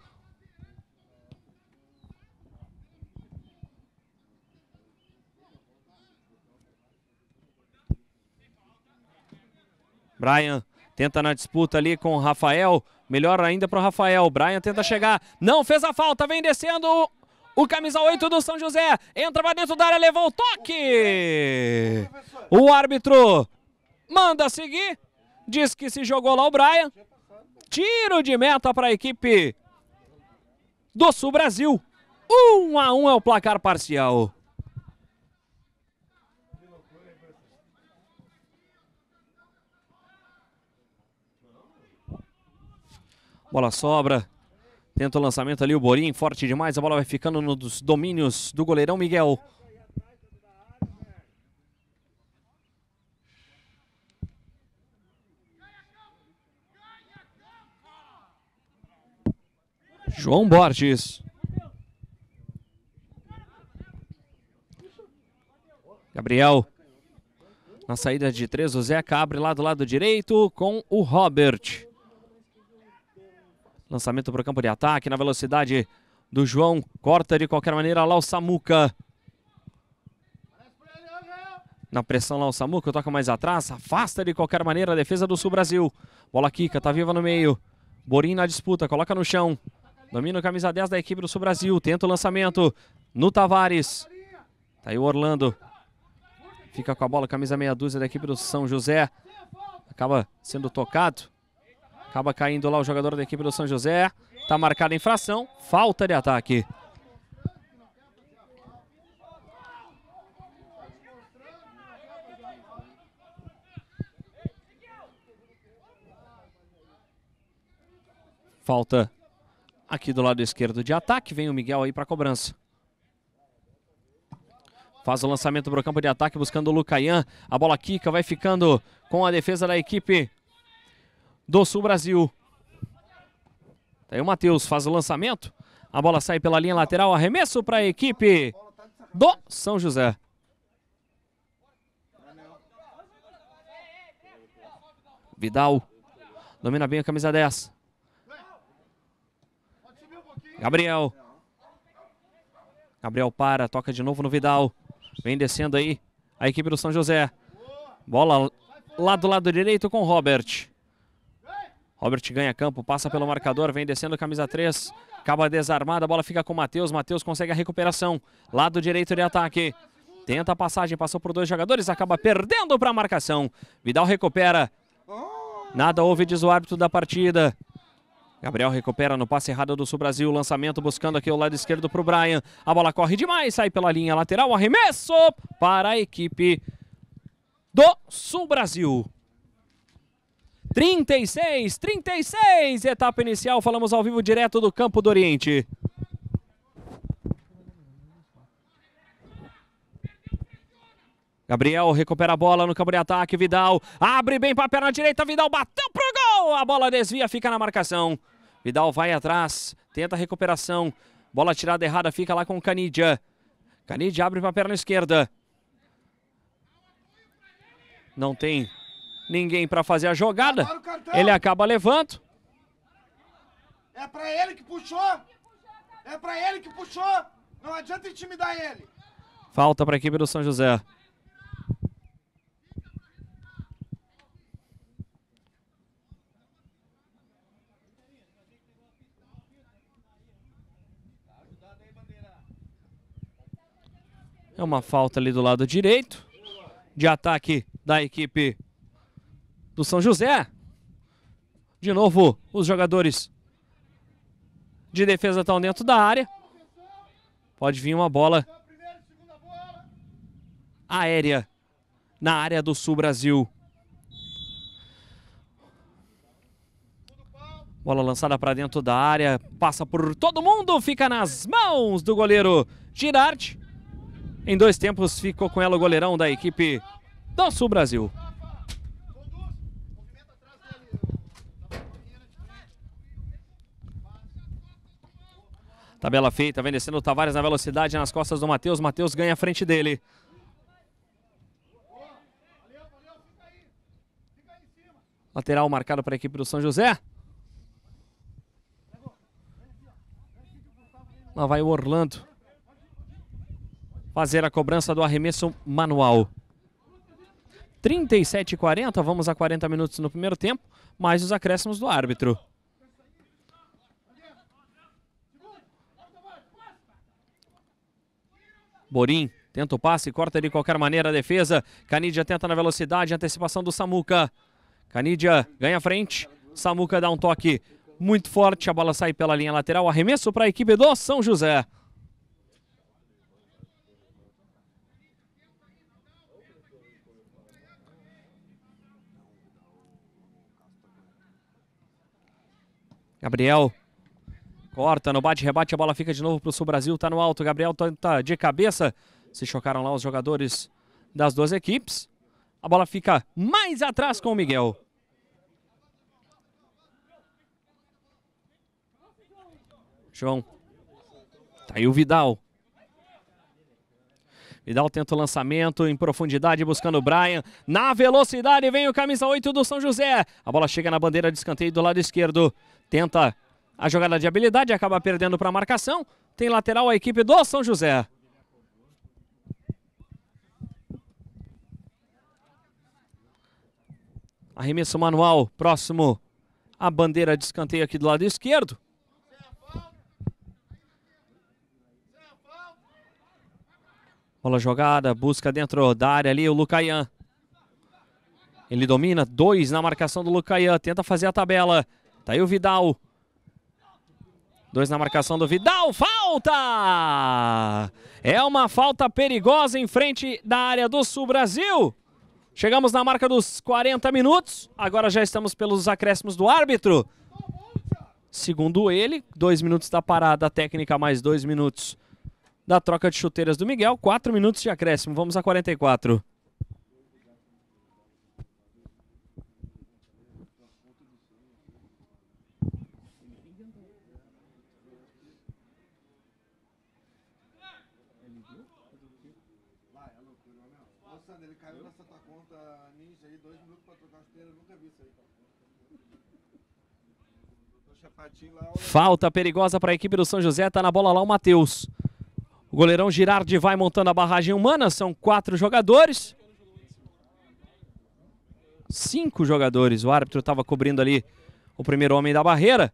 Brian tenta na disputa ali com o Rafael. Melhor ainda para o Rafael. Brian tenta chegar. Não fez a falta. Vem descendo o camisa 8 do São José. Entra para dentro da área. Levou o toque. O árbitro manda seguir. Diz que se jogou lá o Brian. Tiro de meta para a equipe do Sul Brasil. 1-1 é o placar parcial. Bola sobra. Tenta o lançamento ali o Borim. Forte demais. A bola vai ficando nos domínios do goleirão Miguel. João Borges. Gabriel. Na saída de 3, o Zeca abre lá do lado direito com o Robert. Lançamento para o campo de ataque na velocidade do João. Corta de qualquer maneira lá o Samuca. Na pressão lá o Samuca, toca mais atrás. Afasta de qualquer maneira a defesa do Sul Brasil. Bola quica, tá viva no meio. Borim na disputa, coloca no chão. Domina o camisa 10 da equipe do Sul Brasil. Tenta o lançamento no Tavares. Tá aí o Orlando. Fica com a bola, camisa meia dúzia da equipe do São José. Acaba sendo tocado. Acaba caindo lá o jogador da equipe do São José. Tá marcada a infração. Falta de ataque. Falta aqui do lado esquerdo de ataque. Vem o Miguel aí para cobrança. Faz o lançamento para o campo de ataque buscando o Lucayan. A bola quica, vai ficando com a defesa da equipe do Sul Brasil. Tá aí o Matheus, faz o lançamento. A bola sai pela linha lateral. Arremesso para a equipe do São José. Vidal. Domina bem a camisa 10. Gabriel. Gabriel para, toca de novo no Vidal. Vem descendo aí a equipe do São José. Bola lá do lado direito com o Robert. Robert ganha campo, passa pelo marcador, vem descendo camisa 3. Acaba desarmada, a bola fica com o Matheus. Matheus consegue a recuperação. Lado direito de ataque. Tenta a passagem, passou por 2 jogadores, acaba perdendo para a marcação. Vidal recupera. Nada houve, diz o árbitro da partida. Gabriel recupera no passe errado do Sul Brasil. Lançamento buscando aqui o lado esquerdo para o Brian. A bola corre demais, sai pela linha lateral. Arremesso para a equipe do Sul Brasil. 36, etapa inicial. Falamos ao vivo direto do Campo do Oriente. Gabriel recupera a bola no campo de ataque. Vidal abre bem para a perna direita. Vidal bateu pro gol. A bola desvia, fica na marcação. Vidal vai atrás, tenta a recuperação. Bola tirada errada, fica lá com o Canidia. Canidia abre para a perna esquerda. Não tem ninguém para fazer a jogada. Ele acaba levando. É pra ele que puxou. É pra ele que puxou. Não adianta intimidar ele. Falta para a equipe do São José. É uma falta ali do lado direito. De ataque da equipe do São José. De novo, os jogadores de defesa estão dentro da área. Pode vir uma bola aérea na área do Sul Brasil. Bola lançada para dentro da área, passa por todo mundo, fica nas mãos do goleiro Girardi. Em 2 tempos ficou com ela o goleirão da equipe do Sul Brasil. Tabela feita, vem descendo o Tavares na velocidade nas costas do Matheus. Matheus ganha a frente dele. Lateral marcado para a equipe do São José. Lá vai o Orlando fazer a cobrança do arremesso manual. 37-40, vamos a 40 minutos no primeiro tempo, mais os acréscimos do árbitro. Borim tenta o passe, corta de qualquer maneira a defesa. Canidia tenta na velocidade, antecipação do Samuca. Canidia ganha a frente, Samuca dá um toque muito forte, a bola sai pela linha lateral, arremesso para a equipe do São José. Gabriel corta no bate-rebate, a bola fica de novo para o Sul Brasil, tá no alto, Gabriel tenta de cabeça, se chocaram lá os jogadores das duas equipes. A bola fica mais atrás com o Miguel. João. Tá aí o Vidal. Vidal tenta o lançamento em profundidade, buscando o Brian. Na velocidade vem o camisa 8 do São José. A bola chega na bandeira de escanteio do lado esquerdo. Tenta a jogada de habilidade, acaba perdendo para a marcação. Tem lateral a equipe do São José. Arremesso manual, próximo à bandeira de escanteio aqui do lado esquerdo. Bola jogada, busca dentro da área ali o Lucaian. Ele domina, 2 na marcação do Lucaian, tenta fazer a tabela. Tá aí o Vidal. 2 na marcação do Vidal, falta! É uma falta perigosa em frente da área do Sul Brasil. Chegamos na marca dos 40 minutos, agora já estamos pelos acréscimos do árbitro. Segundo ele, 2 minutos da parada técnica, mais 2 minutos da troca de chuteiras do Miguel, 4 minutos de acréscimo, vamos a 44. Ele caiu nessa tua conta ninja aí, 2 minutos pra trocar a chuteira, eu nunca vi isso aí. Falta perigosa para a equipe do São José, tá na bola lá o Matheus. O goleirão Girardi vai montando a barragem humana, são 4 jogadores. 5 jogadores, o árbitro estava cobrindo ali o primeiro homem da barreira.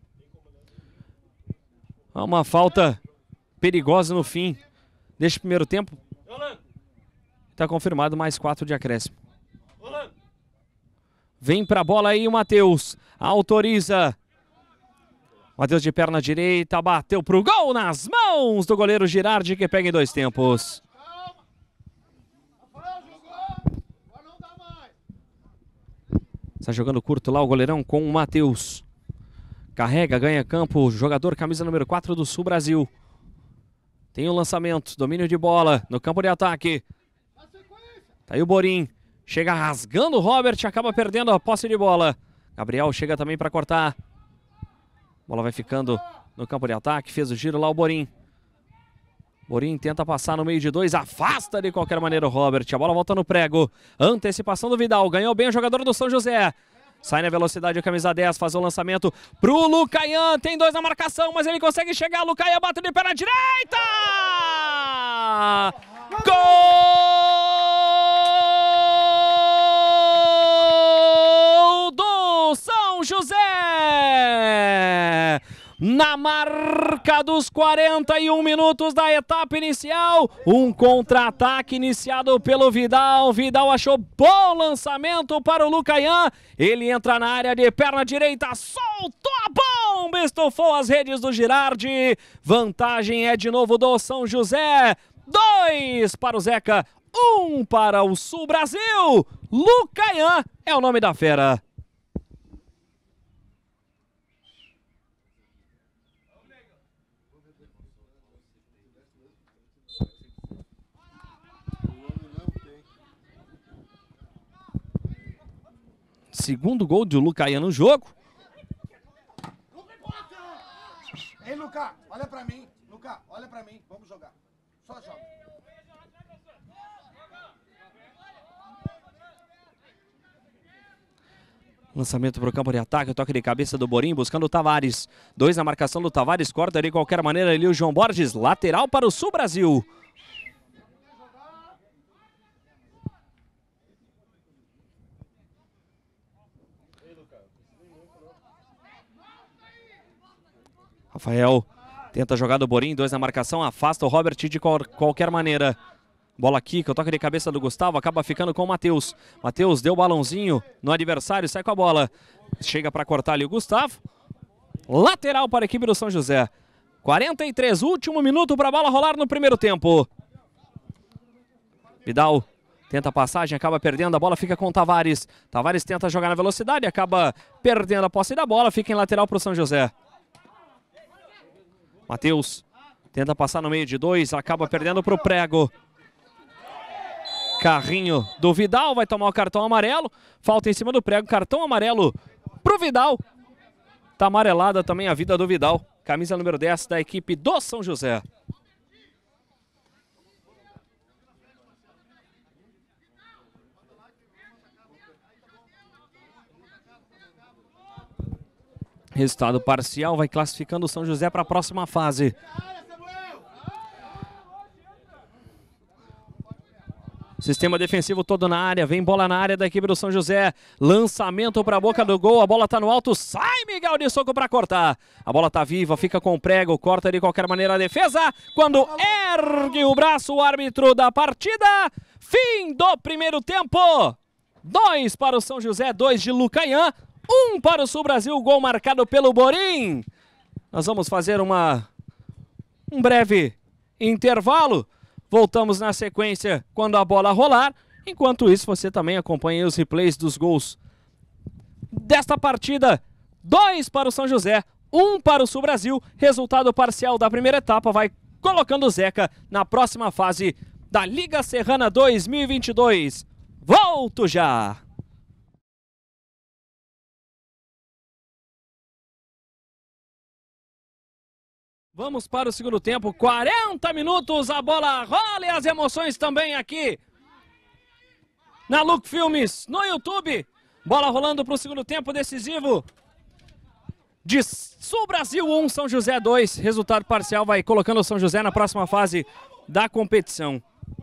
Uma falta perigosa no fim deste primeiro tempo. Está confirmado mais 4 de acréscimo. Vem para a bola aí o Matheus, autoriza. Matheus de perna direita, bateu pro gol nas mãos do goleiro Girardi, que pega em 2 tempos. Está jogando curto lá o goleirão com o Matheus. Carrega, ganha campo, jogador camisa número 4 do Sul Brasil. Tem o lançamento, domínio de bola no campo de ataque. Tá aí o Borim, chega rasgando o Robert, acaba perdendo a posse de bola. Gabriel chega também para cortar. Bola vai ficando no campo de ataque, fez o giro lá o Borim. Borim tenta passar no meio de 2, afasta de qualquer maneira o Robert. A bola volta no prego, antecipação do Vidal, ganhou bem o jogador do São José. Sai na velocidade o camisa 10, faz o lançamento pro Lucaian, tem 2 na marcação, mas ele consegue chegar, Lucaian bate de perna direita! Gol do São José! Na marca dos 41 minutos da etapa inicial, um contra-ataque iniciado pelo Vidal. Vidal achou bom lançamento para o Lucayan. Ele entra na área de perna direita, soltou a bomba, estufou as redes do Girardi. Vantagem é de novo do São José. 2 para o Zeca, 1 para o Sul Brasil. Lucayan é o nome da fera. Segundo gol de Lucayan no jogo. Ei, Luca, olha pra mim. Luca, olha pra mim. Vamos jogar. Só joga. Lançamento para o campo de ataque, toque de cabeça do Borim, buscando o Tavares. 2 na marcação do Tavares, corta de qualquer maneira ali o João Borges. Lateral para o Sul Brasil. Rafael tenta jogar do Borim, 2 na marcação, afasta o Robert de qualquer maneira. Bola aqui, que o toque de cabeça do Gustavo, acaba ficando com o Matheus. Matheus deu o balãozinho no adversário, sai com a bola. Chega para cortar ali o Gustavo. Lateral para a equipe do São José. 43, último minuto para a bola rolar no primeiro tempo. Vidal tenta a passagem, acaba perdendo, a bola fica com o Tavares. Tavares tenta jogar na velocidade, acaba perdendo a posse da bola, fica em lateral para o São José. Matheus tenta passar no meio de 2, acaba perdendo para o Prego. Carrinho do Vidal, vai tomar o cartão amarelo. Falta em cima do Prego, cartão amarelo para o Vidal. Tá amarelada também a vida do Vidal. Camisa número 10 da equipe do São José. Resultado parcial vai classificando o São José para a próxima fase. Sistema defensivo todo na área, vem bola na área da equipe do São José. Lançamento para a boca do gol, a bola está no alto, sai Miguel de Soco para cortar. A bola está viva, fica com o Prego, corta de qualquer maneira a defesa. Quando ergue o braço o árbitro da partida, fim do primeiro tempo. 2 para o São José, 2 de Lucayan. 1 para o Sul Brasil, gol marcado pelo Borim. Nós vamos fazer um breve intervalo. Voltamos na sequência quando a bola rolar. Enquanto isso, você também acompanha os replays dos gols desta partida. 2 para o São José, 1 para o Sul Brasil. Resultado parcial da primeira etapa vai colocando o Zeca na próxima fase da Liga Serrana 2022. Volto já! Vamos para o segundo tempo, 40 minutos, a bola rola e as emoções também aqui na Look Filmes, no YouTube. Bola rolando para o segundo tempo decisivo de Sul Brasil 1, São José 2. Resultado parcial vai colocando o São José na próxima fase da competição.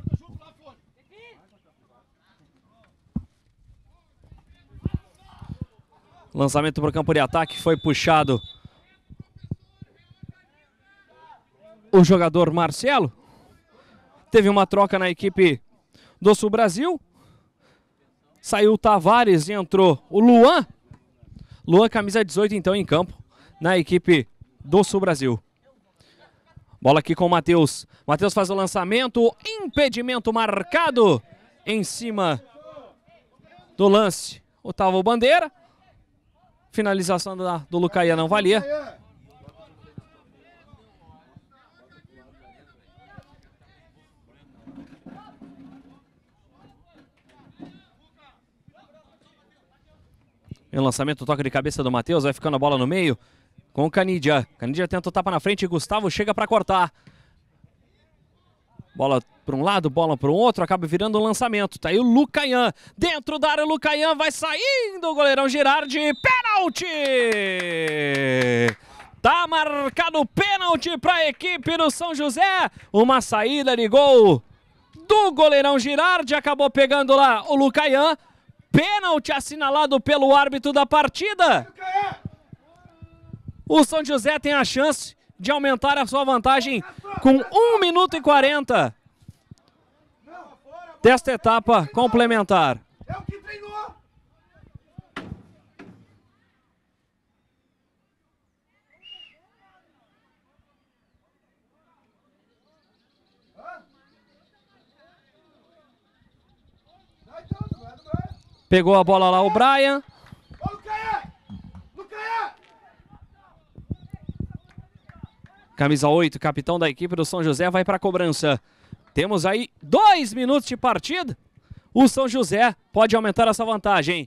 Lançamento para o campo de ataque, foi puxado o jogador Marcelo. Teve uma troca na equipe do Sul Brasil. Saiu o Tavares e entrou o Luan. Luan, camisa 18, então, em campo na equipe do Sul Brasil. Bola aqui com o Matheus. Matheus faz o lançamento. Impedimento marcado em cima do lance. Otávio Bandeira. Finalização do Lucayan não valia. E o lançamento, toque de cabeça do Matheus, vai ficando a bola no meio com o Canidia. Canidia tenta o tapa na frente e Gustavo chega para cortar. Bola para um lado, bola para o outro, acaba virando um lançamento. Tá aí o Lucayan, dentro da área o Lucayan, vai saindo o goleirão Girardi, pênalti! Tá marcado pênalti para a equipe do São José. Uma saída de gol do goleirão Girardi, acabou pegando lá o Lucayan. Pênalti assinalado pelo árbitro da partida. O São José tem a chance de aumentar a sua vantagem com 1 minuto e 40 desta etapa complementar. É o que treinou. Pegou a bola lá o Brian. Ô, Lucaia! Lucaia! Camisa 8, capitão da equipe do São José, vai para a cobrança. Temos aí 2 minutos de partida. O São José pode aumentar essa vantagem.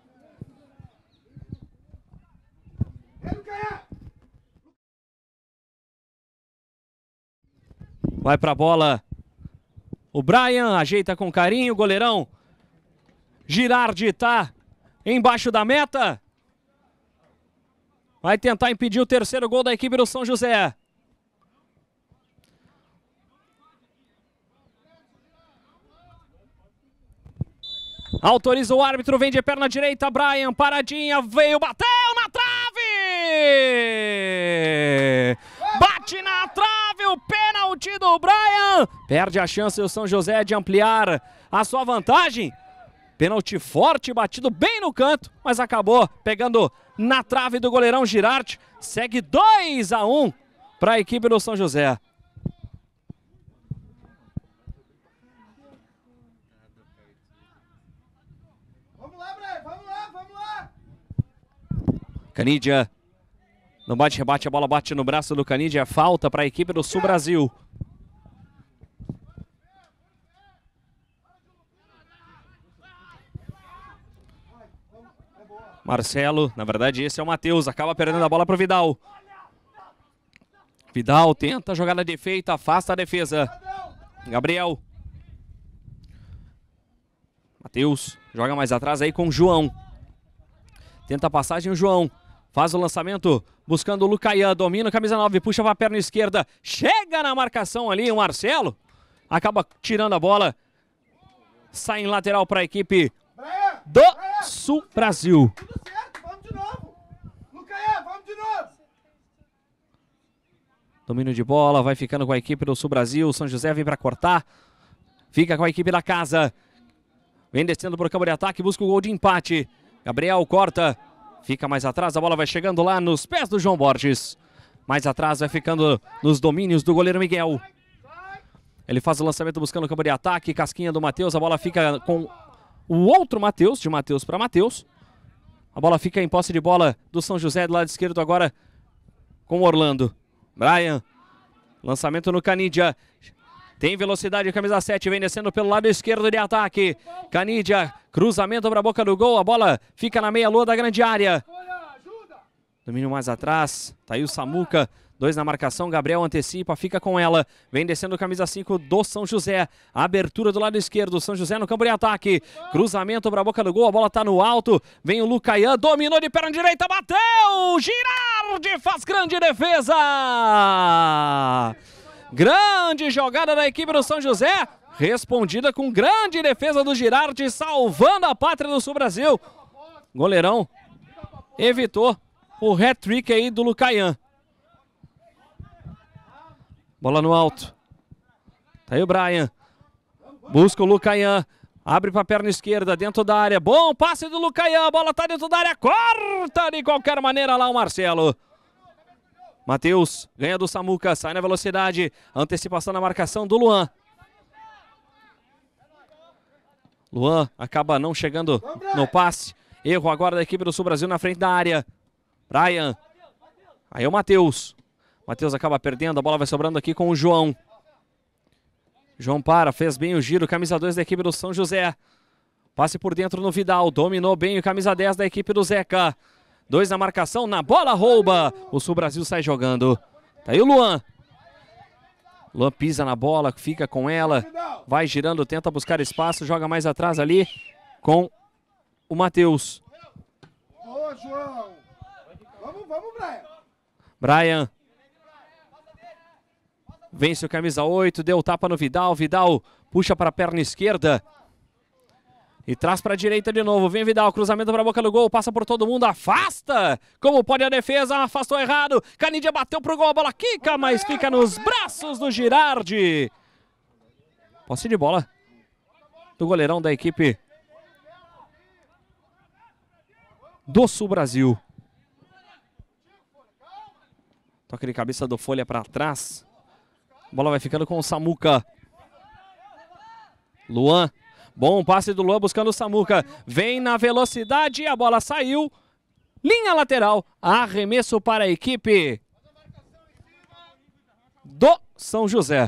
Vai para a bola. O Brian ajeita com carinho, o goleirão Girardi tá embaixo da meta. Vai tentar impedir o terceiro gol da equipe do São José. Autoriza o árbitro, vem de perna direita, Brian, paradinha, veio, bateu na trave! Bate na trave, o pênalti do Brian! Perde a chance o São José de ampliar a sua vantagem. Pênalti forte, batido bem no canto, mas acabou pegando na trave do goleirão Girardi. Segue 2-1 para a equipe do São José. Vamos lá, Brian, vamos lá, vamos lá. Canidia, no bate-rebate, a bola bate no braço do Canidia, falta para a equipe do Sul Brasil. Marcelo, na verdade esse é o Matheus, acaba perdendo a bola para o Vidal. Vidal tenta a jogada de efeito, afasta a defesa. Gabriel. Matheus joga mais atrás aí com o João. Tenta a passagem o João. Faz o lançamento buscando o Lucaian, domina, camisa 9, puxa para a perna esquerda. Chega na marcação ali o Marcelo. Acaba tirando a bola. Sai em lateral para a equipe do Sul Brasil. Tudo certo, vamos de novo. Lucaia, vamos de novo. Domínio de bola, vai ficando com a equipe do Sul Brasil. São José vem para cortar. Fica com a equipe da casa. Vem descendo para o campo de ataque, busca o gol de empate. Gabriel corta. Fica mais atrás, a bola vai chegando lá nos pés do João Borges. Mais atrás vai ficando nos domínios do goleiro Miguel. Ele faz o lançamento buscando o campo de ataque. Casquinha do Matheus, a bola fica com o outro Matheus, de Matheus para Matheus. A bola fica em posse de bola do São José do lado esquerdo agora com o Orlando. Brian, lançamento no Canidia. Tem velocidade, camisa 7, vem descendo pelo lado esquerdo de ataque. Canidia, cruzamento para a boca do gol, a bola fica na meia-lua da grande área. Domínio mais atrás, tá aí o Samuca. 2 na marcação, Gabriel antecipa, fica com ela. Vem descendo camisa 5 do São José. Abertura do lado esquerdo, São José no campo de ataque. Cruzamento para a boca do gol, a bola tá no alto. Vem o Lucaian, dominou de perna direita, bateu! Girardi faz grande defesa! Grande jogada da equipe do São José. Respondida com grande defesa do Girardi, salvando a pátria do Sul Brasil. Goleirão evitou o hat-trick aí do Lucaian. Bola no alto. Tá aí o Brian. Busca o Lucaian. Abre para a perna esquerda, dentro da área. Bom passe do Lucaian. A bola tá dentro da área. Corta de qualquer maneira lá o Marcelo. Matheus ganha do Samuca. Sai na velocidade. Antecipação na marcação do Luan. Luan acaba não chegando no passe. Erro agora da equipe do Sul Brasil na frente da área. Brian. Aí é o Matheus. Matheus acaba perdendo, a bola vai sobrando aqui com o João. João para, fez bem o giro, camisa 2 da equipe do São José. Passe por dentro no Vidal, dominou bem o camisa 10 da equipe do Zeca. 2 na marcação, na bola rouba. O Sul Brasil sai jogando. Tá aí o Luan. Luan pisa na bola, fica com ela. Vai girando, tenta buscar espaço, joga mais atrás ali com o Matheus. Ô, João. Vamos, Brian. Brian. Vence o camisa 8, deu tapa no Vidal. Vidal puxa para a perna esquerda. E traz para a direita de novo, vem Vidal, cruzamento para a boca do gol, passa por todo mundo, afasta! Como pode a defesa, afastou errado, Canidia bateu pro gol, a bola quica, mas fica nos braços do Girardi. Posse de bola do goleirão da equipe do Sul Brasil. Toque de cabeça do Folha para trás. A bola vai ficando com o Samuca. Luan. Bom passe do Luan buscando o Samuca. Vem na velocidade, a bola saiu. Linha lateral. Arremesso para a equipe do São José.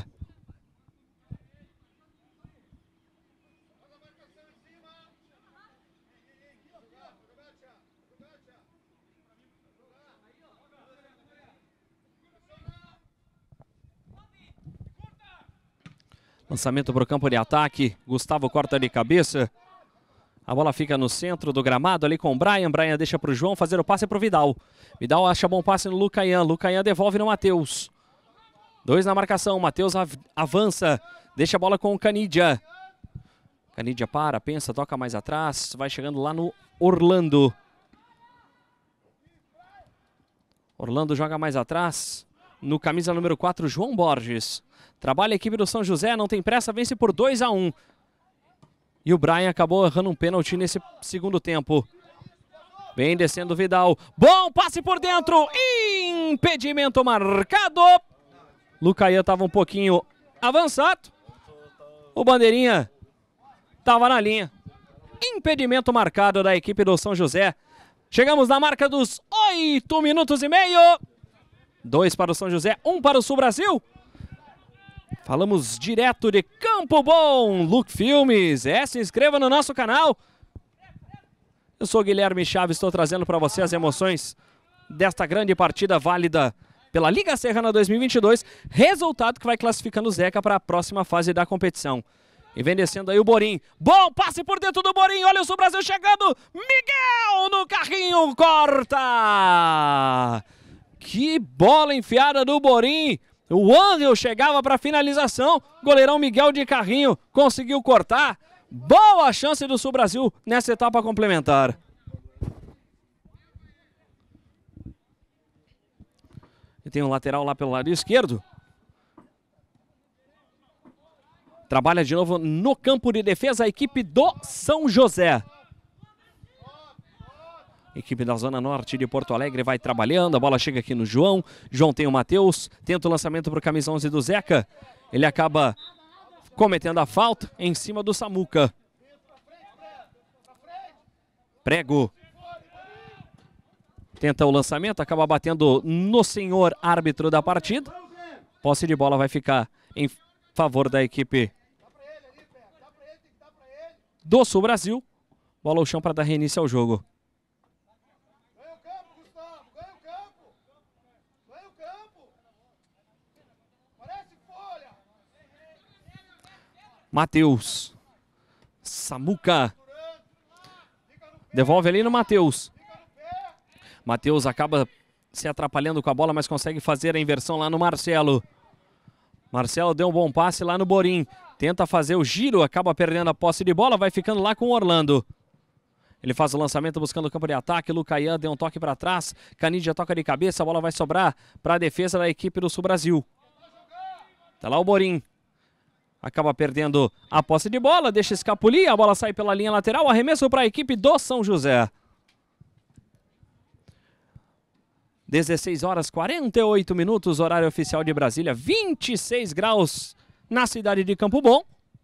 Lançamento para o campo de ataque. Gustavo corta de cabeça. A bola fica no centro do gramado ali com o Brian. Brian deixa para o João fazer o passe para o Vidal. Vidal acha bom passe no Lucayan. Lucayan devolve no Matheus. 2 na marcação. Matheus avança. Deixa a bola com o Canidia. Canidia para, pensa, toca mais atrás. Vai chegando lá no Orlando. Orlando joga mais atrás. No camisa número 4, João Borges. Trabalha a equipe do São José, não tem pressa, vence por 2-1. E o Brian acabou errando um pênalti nesse segundo tempo. Vem descendo o Vidal. Bom passe por dentro. Impedimento marcado. Lucayan estava um pouquinho avançado. O bandeirinha estava na linha. Impedimento marcado da equipe do São José. Chegamos na marca dos 8 minutos e meio. 2 para o São José, 1 para o Sul Brasil. Falamos direto de Campo Bom, Look Filmes. Se inscreva no nosso canal. Eu sou Guilherme Chaves, estou trazendo para você as emoções desta grande partida válida pela Liga Serrana 2022. Resultado que vai classificando o Zeca para a próxima fase da competição. E vem descendo aí o Borim. Bom passe por dentro do Borim. Olha o Sul Brasil chegando. Miguel no carrinho, corta. Que bola enfiada do Borim. O Angel chegava para finalização. Goleirão Miguel de carrinho conseguiu cortar. Boa chance do Sul Brasil nessa etapa complementar. E tem um lateral lá pelo lado esquerdo. Trabalha de novo no campo de defesa a equipe do São José. Equipe da Zona Norte de Porto Alegre vai trabalhando, a bola chega aqui no João. João tem o Matheus, tenta o lançamento para o camisa 11 do Zeca. Ele acaba cometendo a falta em cima do Samuca. Prego. Tenta o lançamento, acaba batendo no senhor árbitro da partida. Posse de bola vai ficar em favor da equipe do Sul Brasil. Bola ao chão para dar reinício ao jogo. Matheus. Samuca. Devolve ali no Matheus. Matheus acaba se atrapalhando com a bola, mas consegue fazer a inversão lá no Marcelo. Marcelo deu um bom passe lá no Borim. Tenta fazer o giro, acaba perdendo a posse de bola, vai ficando lá com o Orlando. Ele faz o lançamento buscando o campo de ataque. Lucayan deu um toque para trás. Canidia toca de cabeça, a bola vai sobrar para a defesa da equipe do Sul Brasil. Tá lá o Borim. Acaba perdendo a posse de bola, deixa escapulir, a bola sai pela linha lateral, arremesso para a equipe do São José. 16 horas 48 minutos, horário oficial de Brasília, 26 graus na cidade de Campo Bom.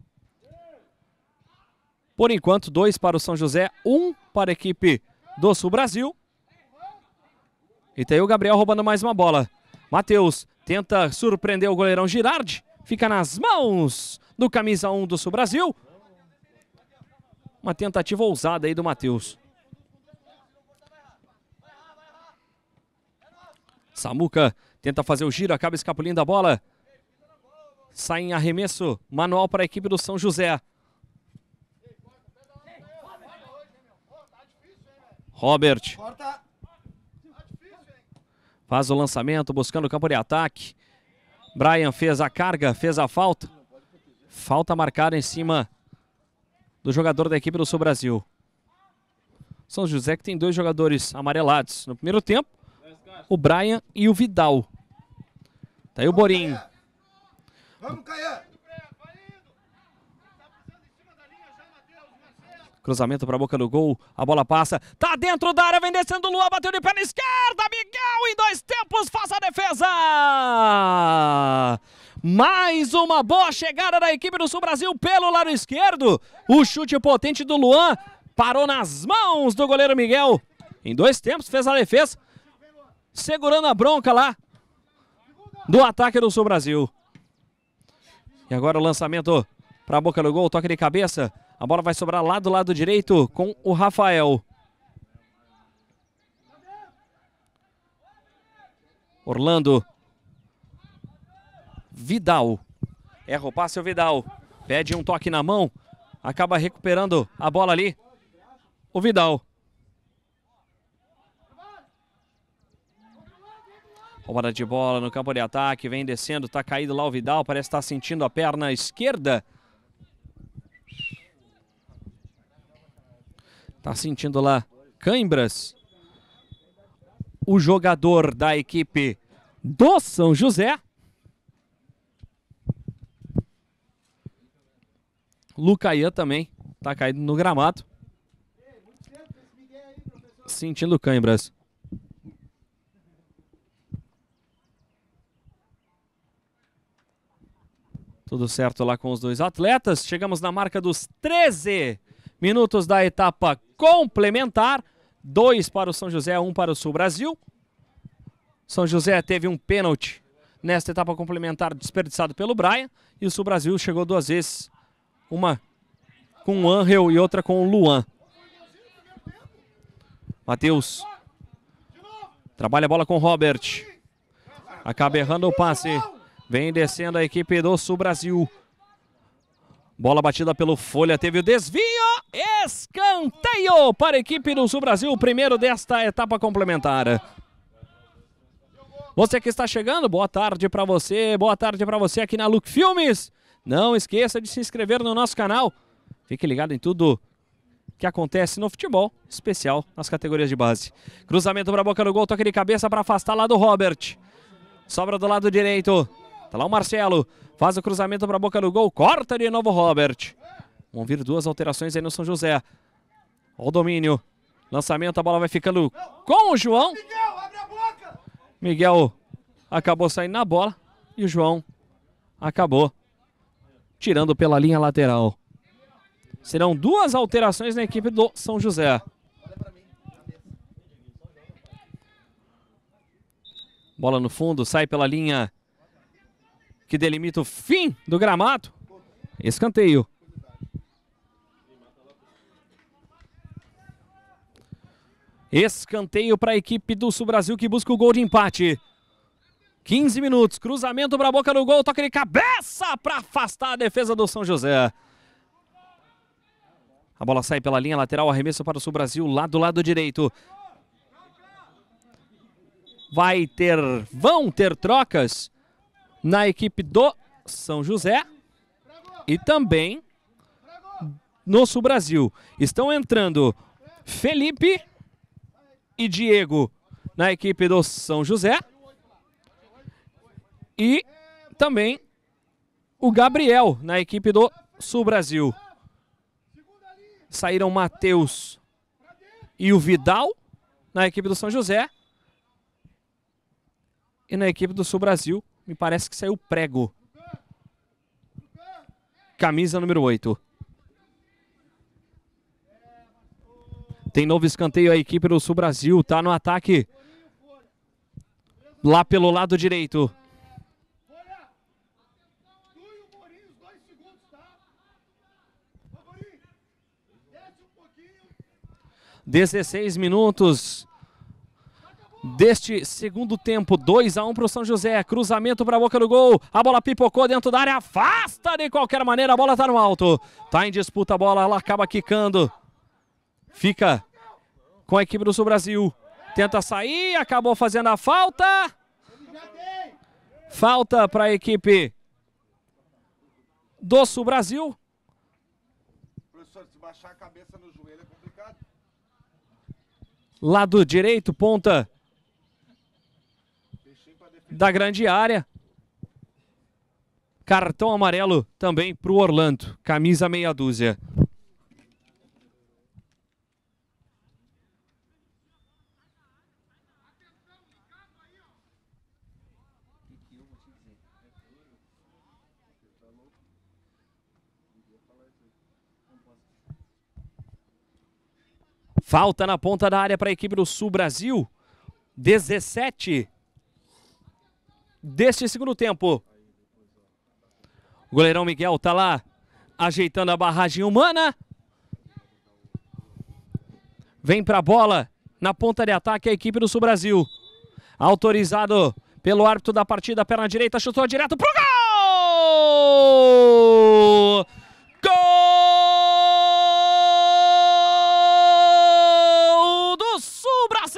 Por enquanto, 2 para o São José, 1 para a equipe do Sul Brasil. E tem o Gabriel roubando mais uma bola. Matheus tenta surpreender o goleirão Girardi. Fica nas mãos do camisa 1 do Sul Brasil. Uma tentativa ousada aí do Matheus. Samuca tenta fazer o giro, acaba escapulindo a bola. Sai em arremesso manual para a equipe do São José. Robert. Faz o lançamento, buscando o campo de ataque. Brian fez a carga, fez a falta. Falta marcada em cima do jogador da equipe do Sul Brasil. São José que tem 2 jogadores amarelados no primeiro tempo, o Brian e o Vidal. Tá aí o Borim. Vamos, Caia! Cruzamento para a boca do gol, a bola passa, tá dentro da área, vem descendo o Luan, bateu de perna esquerda, Miguel em 2 tempos, faz a defesa! Mais uma boa chegada da equipe do Sul Brasil pelo lado esquerdo, o chute potente do Luan, parou nas mãos do goleiro Miguel, em 2 tempos fez a defesa, segurando a bronca lá do ataque do Sul Brasil. E agora o lançamento para a boca do gol, toque de cabeça. A bola vai sobrar lá do lado direito com o Rafael. Orlando. Vidal. Erra o passe o Vidal. Pede um toque na mão. Acaba recuperando a bola ali. O Vidal. Roubada de bola no campo de ataque. Vem descendo. Tá caído lá o Vidal. Parece estar sentindo a perna esquerda. Tá sentindo lá cãibras. O jogador da equipe do São José. Lucaian também tá caído no gramado. Sentindo cãibras. Tudo certo lá com os 2 atletas. Chegamos na marca dos 13 minutos da etapa complementar. 2 para o São José, 1 para o Sul Brasil. São José teve um pênalti nesta etapa complementar desperdiçado pelo Brian. E o Sul Brasil chegou 2 vezes. Uma com o Angel e outra com o Luan. Matheus. Trabalha a bola com o Robert. Acaba errando o passe. Vem descendo a equipe do Sul Brasil. Bola batida pelo Folha, teve o desvio. Escanteio para a equipe do Sul Brasil, o primeiro desta etapa complementar. Você que está chegando, boa tarde para você. Boa tarde para você aqui na Look Filmes. Não esqueça de se inscrever no nosso canal. Fique ligado em tudo que acontece no futebol, especial nas categorias de base. Cruzamento para a boca do gol, toque de cabeça para afastar lá do Robert. Sobra do lado direito. Tá lá o Marcelo. Faz o cruzamento para a boca do gol. Corta de novo o Robert. Vão vir 2 alterações aí no São José. Olha o domínio. Lançamento, a bola vai ficando com o João. Miguel, abre a boca! Miguel acabou saindo na bola. E o João acabou tirando pela linha lateral. Serão 2 alterações na equipe do São José. Bola no fundo, sai pela linha que delimita o fim do gramado. Escanteio. Escanteio para a equipe do Sul Brasil que busca o gol de empate. 15 minutos, cruzamento para a boca do gol, toque de cabeça para afastar a defesa do São José. A bola sai pela linha lateral, arremesso para o Sul Brasil, lá do lado direito. Vão ter trocas na equipe do São José e também no Sul Brasil. Estão entrando Felipe e Diego na equipe do São José e também o Gabriel na equipe do Sul Brasil. Saíram Matheus e o Vidal na equipe do São José. E na equipe do Sul Brasil, me parece que saiu o Prego. Camisa número 8. Tem novo escanteio, a equipe do Sul Brasil tá no ataque. Lá pelo lado direito. 16 minutos deste segundo tempo, 2-1 para o São José, cruzamento para a boca do gol, a bola pipocou dentro da área, afasta de qualquer maneira, a bola está no alto, está em disputa a bola, ela acaba quicando, fica com a equipe do Sul Brasil, tenta sair, acabou fazendo a falta, falta para a equipe do Sul Brasil. professor, se baixar a cabeça no joelho é complicado. Lado direito, ponta da grande área. Cartão amarelo também para o Orlando, camisa meia dúzia. Falta na ponta da área para a equipe do Sul Brasil. 17 deste segundo tempo. O goleirão Miguel tá lá ajeitando a barragem humana. Vem para a bola na ponta de ataque a equipe do Sul Brasil. Autorizado pelo árbitro da partida, perna direita, chutou direto pro gol! Gol do Sul Brasil!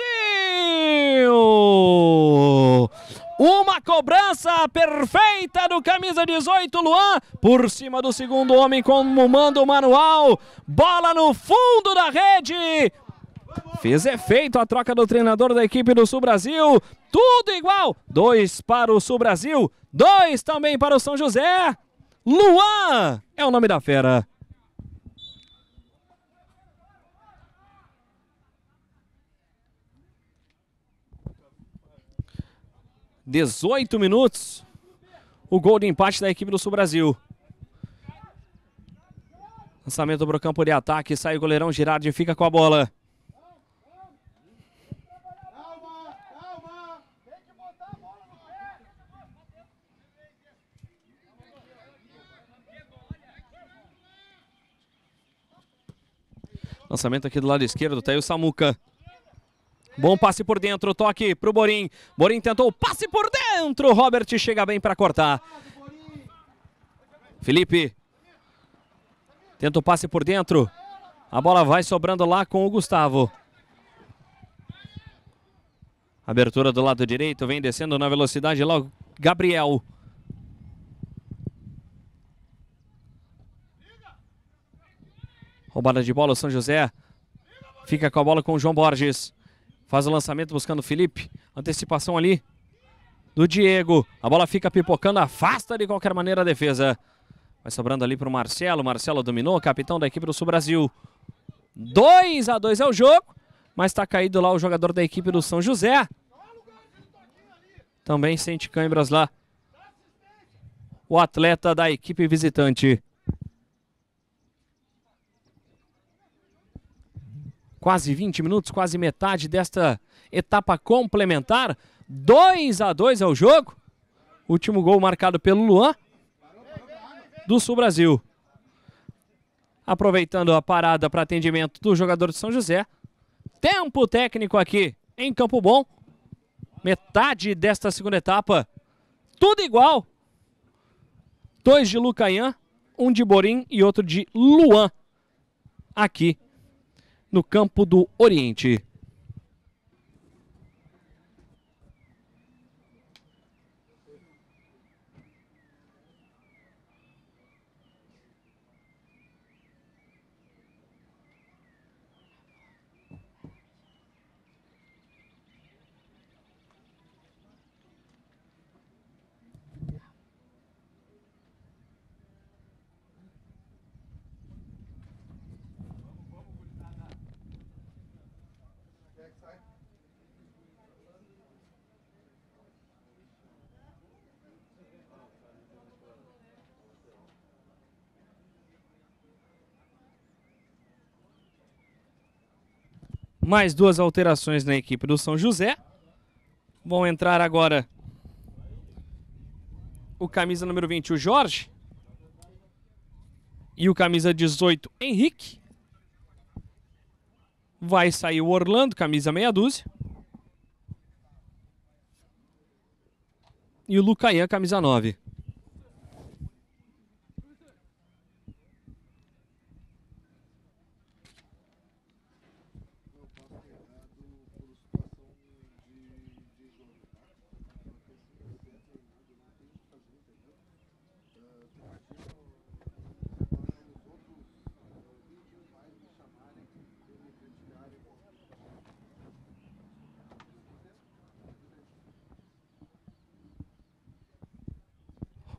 Uma cobrança perfeita do camisa 18, Luan, por cima do segundo homem como manda o manual. Bola no fundo da rede. Fez efeito a troca do treinador da equipe do Sul Brasil. Tudo igual. 2 para o Sul Brasil, 2 também para o São José. Luan é o nome da fera. (18 minutos). O gol de empate da equipe do Sul Brasil. Lançamento para o campo de ataque. Sai o goleirão Girardi e fica com a bola. Lançamento aqui do lado esquerdo. Tá aí o Samuca. Bom passe por dentro, toque pro Borim. Borim tentou o passe por dentro. Robert chega bem para cortar. Felipe tenta o passe por dentro. A bola vai sobrando lá com o Gustavo. Abertura do lado direito, vem descendo na velocidade lá o Gabriel. Roubada de bola, o São José fica com a bola com o João Borges. Faz o lançamento buscando o Felipe. Antecipação ali do Diego. A bola fica pipocando, afasta de qualquer maneira a defesa. Vai sobrando ali para o Marcelo. Marcelo dominou, capitão da equipe do Sul Brasil. 2-2 é o jogo, mas está caído lá o jogador da equipe do São José. Também sente câimbras lá o atleta da equipe visitante. Quase 20 minutos, quase metade desta etapa complementar. 2-2 é o jogo. Último gol marcado pelo Luan, do Sul Brasil. Aproveitando a parada para atendimento do jogador de São José. Tempo técnico aqui em Campo Bom. Metade desta segunda etapa. Tudo igual. 2 de Lucaian, 1 de Borim e outro de Luan. Aqui no campo do Oriente. Mais 2 alterações na equipe do São José. Vão entrar agora o camisa número 20, o Jorge. E o camisa 18, Henrique. Vai sair o Orlando, camisa meia dúzia. E o Lucaian, camisa 9.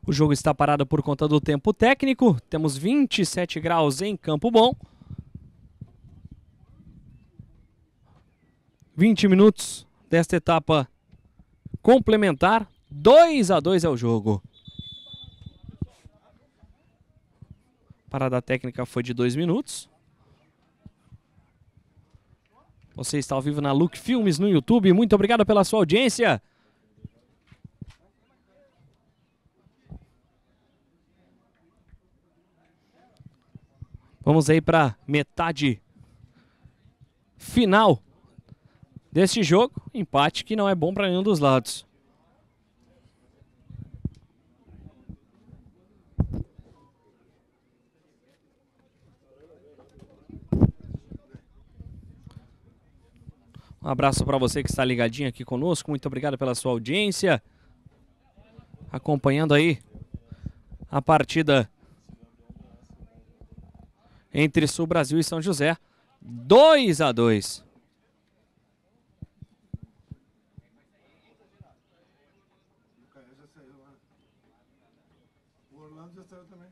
O jogo está parado por conta do tempo técnico. Temos 27 graus em Campo Bom. 20 minutos desta etapa complementar. 2-2 é o jogo. Parada técnica foi de 2 minutos. Você está ao vivo na Look Filmes no YouTube. Muito obrigado pela sua audiência. Vamos aí para metade final deste jogo. Empate que não é bom para nenhum dos lados. Um abraço para você que está ligadinho aqui conosco. Muito obrigado pela sua audiência. Acompanhando aí a partida entre Sul Brasil e São José. 2-2. O Orlando já saiu também.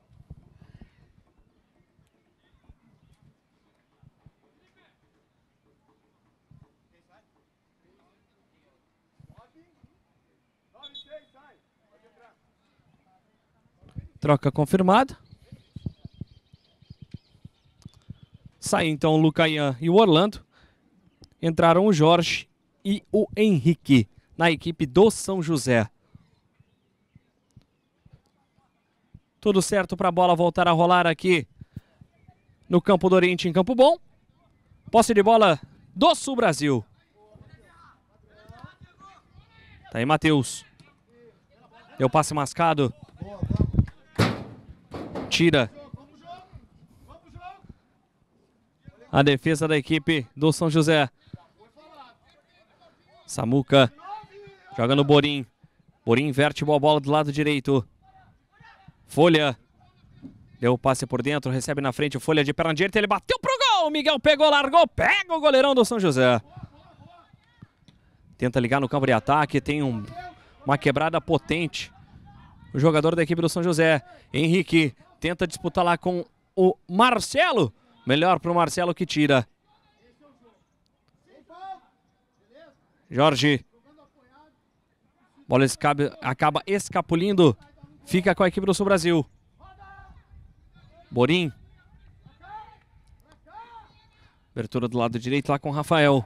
Troca confirmada. Sai então o Lucaian e o Orlando. Entraram o Jorge e o Henrique na equipe do São José. Tudo certo para a bola voltar a rolar aqui no Campo do Oriente, em Campo Bom. Posse de bola do Sul Brasil. Tá aí Matheus. Deu passe mascado. Tira a defesa da equipe do São José. Samuca joga no Borim. Borim inverte a bola do lado direito. Folha deu o passe por dentro, recebe na frente o Folha de perna direita, ele bateu pro gol. Miguel pegou, largou, pega o goleirão do São José. Tenta ligar no campo de ataque, tem uma quebrada potente. O jogador da equipe do São José, Henrique, tenta disputar lá com o Marcelo. Melhor para o Marcelo que tira. Jorge. Bola acaba escapulindo. Fica com a equipe do Sul Brasil. Borim. Abertura do lado direito lá com o Rafael.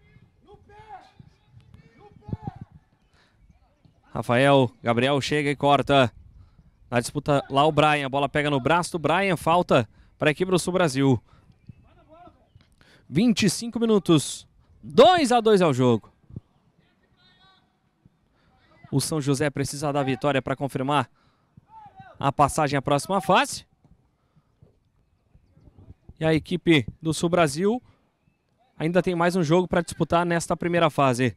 Rafael, Gabriel chega e corta. Na disputa lá o Brian, a bola pega no braço do Brian, falta para a equipe do Sul Brasil. 25 minutos, 2-2 é o jogo. O São José precisa da vitória para confirmar a passagem à próxima fase. E a equipe do Sul Brasil ainda tem mais um jogo para disputar nesta primeira fase.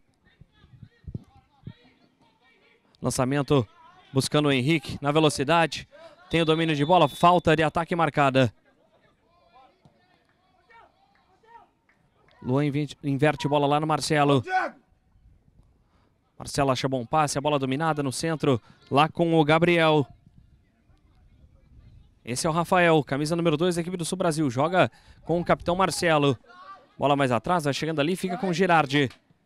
Lançamento buscando o Henrique na velocidade. Tem o domínio de bola, falta de ataque marcada. Luan inverte bola lá no Marcelo. Marcelo acha bom passe, a bola dominada no centro, lá com o Gabriel. Esse é o Rafael, camisa número 2 da equipe do Sul Brasil. Joga com o capitão Marcelo. Bola mais atrás, vai chegando ali, fica com o Girardi.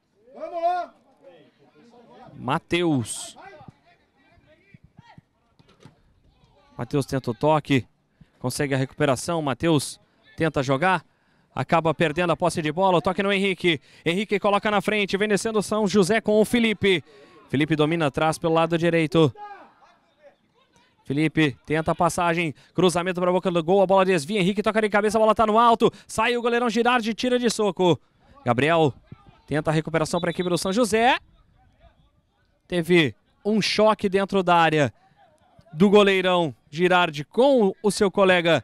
Matheus. Matheus tenta o toque, consegue a recuperação. Matheus tenta jogar, acaba perdendo a posse de bola. O toque no Henrique. Henrique coloca na frente, vem descendo o São José com o Felipe. Felipe domina atrás pelo lado direito. Felipe tenta a passagem, cruzamento para a boca do gol, a bola desvia. Henrique toca de cabeça, a bola está no alto. Sai o goleirão Girardi, tira de soco. Gabriel tenta a recuperação para a equipe do São José. Teve um choque dentro da área do goleirão Girardi com o seu colega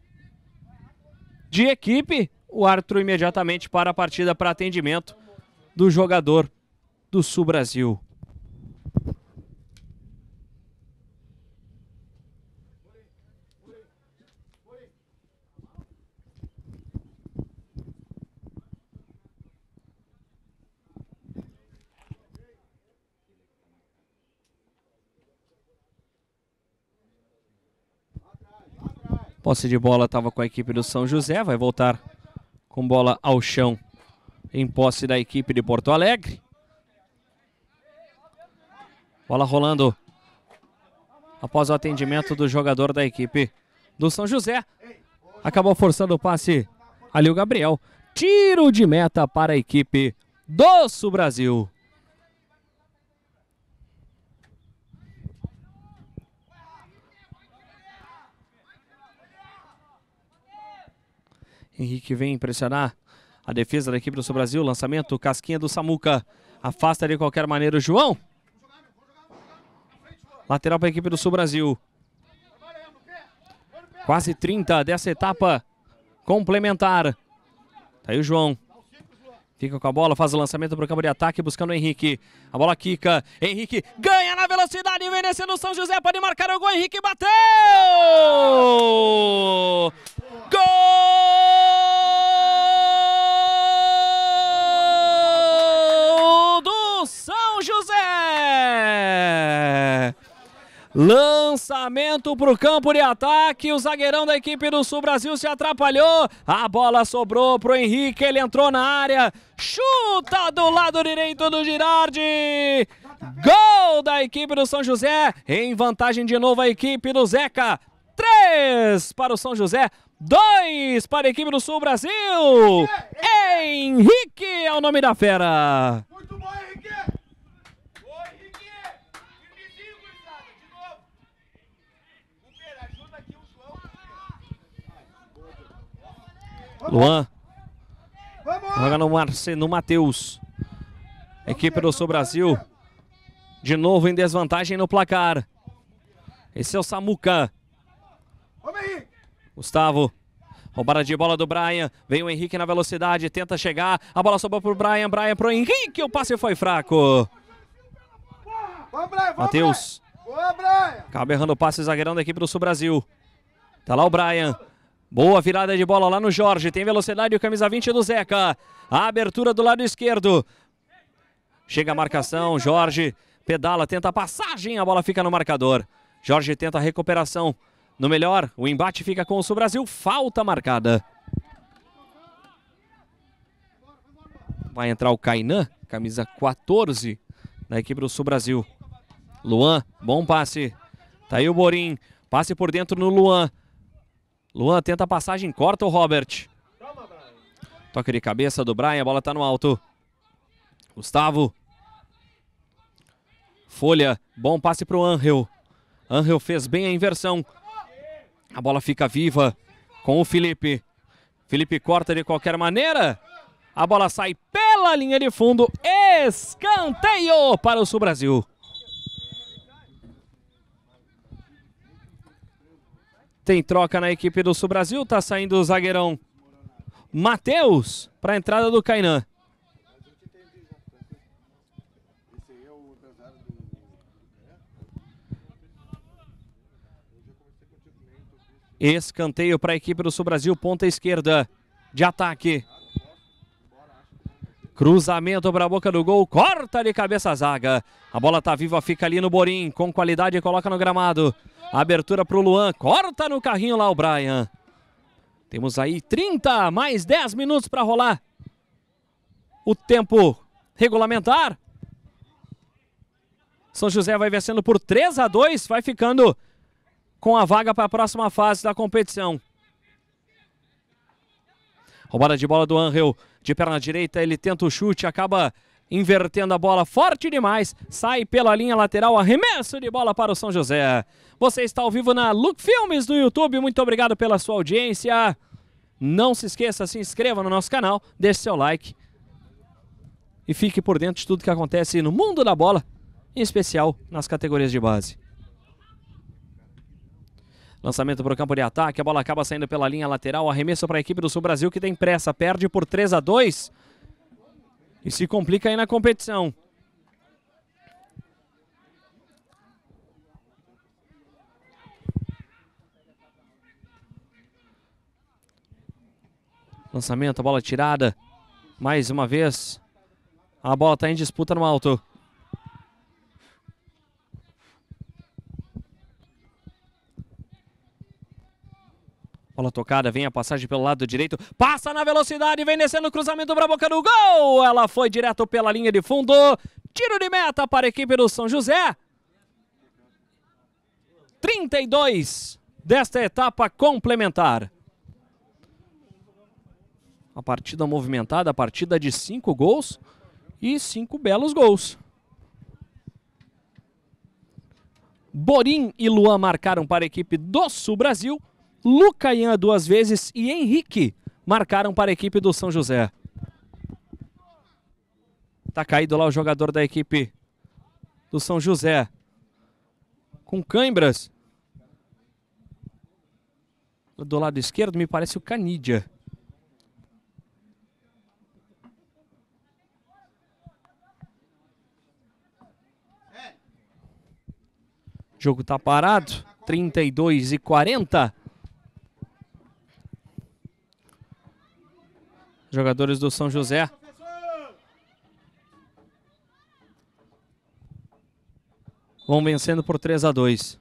de equipe. O árbitro imediatamente para a partida para atendimento do jogador do Sul Brasil. Posse de bola estava com a equipe do São José, vai voltar com bola ao chão em posse da equipe de Porto Alegre. Bola rolando após o atendimento do jogador da equipe do São José. Acabou forçando o passe ali o Gabriel. Tiro de meta para a equipe do Sul Brasil. Henrique vem impressionar a defesa da equipe do Sul Brasil. Lançamento, casquinha do Samuca. Afasta de qualquer maneira o João. Lateral para a equipe do Sul Brasil. Quase 30 dessa etapa complementar. Tá aí o João. Fica com a bola, faz o lançamento para o campo de ataque, buscando o Henrique. A bola quica. Henrique ganha na velocidade, vem descendo o São José, pode marcar o gol. Henrique bateu! Gol do São José! Lançamento para o campo de ataque, o zagueirão da equipe do Sul Brasil se atrapalhou, a bola sobrou para o Henrique, ele entrou na área, chuta do lado direito do Girardi, gol da equipe do São José, em vantagem de novo a equipe do Zeca, 3 para o São José, 2 para a equipe do Sul Brasil, Henrique é o nome da fera. Muito bom, Henrique! Luan joga no Matheus. Equipe do Sul Brasil de novo em desvantagem no placar. Esse é o Samuca. Gustavo, roubada de bola do Brian. Vem o Henrique na velocidade, tenta chegar. A bola sobrou pro Brian, Brian pro Henrique. O passe foi fraco. Matheus acaba errando o passe, zagueirão da equipe do Sul Brasil. Tá lá o Brian. Boa virada de bola lá no Jorge, tem velocidade, o camisa 20 do Zeca. A abertura do lado esquerdo. Chega a marcação, Jorge pedala, tenta a passagem, a bola fica no marcador. Jorge tenta a recuperação. No melhor, o embate fica com o Sul Brasil, falta marcada. Vai entrar o Kainan, camisa 14 da equipe do Sul Brasil. Luan, bom passe. Tá aí o Borim, passe por dentro no Luan. Luan tenta a passagem, corta o Robert. Toque de cabeça do Brian, a bola tá no alto. Gustavo. Folha, bom passe pro Angel. Angel fez bem a inversão. A bola fica viva com o Felipe. Felipe corta de qualquer maneira. A bola sai pela linha de fundo. Escanteio para o Sul Brasil. Tem troca na equipe do Sul Brasil, tá saindo o zagueirão Matheus para a entrada do Kainan. Escanteio para a equipe do Sul Brasil, ponta esquerda de ataque. Cruzamento para a boca do gol, corta de cabeça a zaga. A bola tá viva, fica ali no Borim, com qualidade coloca no gramado. Abertura para o Luan, corta no carrinho lá o Brian. Temos aí 30 mais 10 minutos para rolar o tempo regulamentar. São José vai vencendo por 3-2, vai ficando com a vaga para a próxima fase da competição. Roubada de bola do Angel, de perna direita, ele tenta o chute, acaba invertendo a bola, forte demais, sai pela linha lateral, arremesso de bola para o São José. Você está ao vivo na Look Filmes no YouTube, muito obrigado pela sua audiência. Não se esqueça, se inscreva no nosso canal, deixe seu like e fique por dentro de tudo que acontece no mundo da bola, em especial nas categorias de base. Lançamento para o campo de ataque, a bola acaba saindo pela linha lateral, arremesso para a equipe do Sul Brasil que tem pressa, perde por 3-2 e se complica aí na competição. Lançamento, a bola tirada, mais uma vez, a bola está em disputa no alto. Bola tocada, vem a passagem pelo lado direito, passa na velocidade, vem descendo o cruzamento para a boca do gol. Ela foi direto pela linha de fundo. Tiro de meta para a equipe do São José. 32 desta etapa complementar. A partida movimentada, a partida de 5 gols e 5 belos gols. Borim e Luan marcaram para a equipe do Sul Brasil. Lucaian 2 vezes e Henrique marcaram para a equipe do São José. Tá caído lá o jogador da equipe do São José, com cãibras. Do lado esquerdo me parece o Canidia. O jogo tá parado, 32:40. Jogadores do São José vão vencendo por 3-2.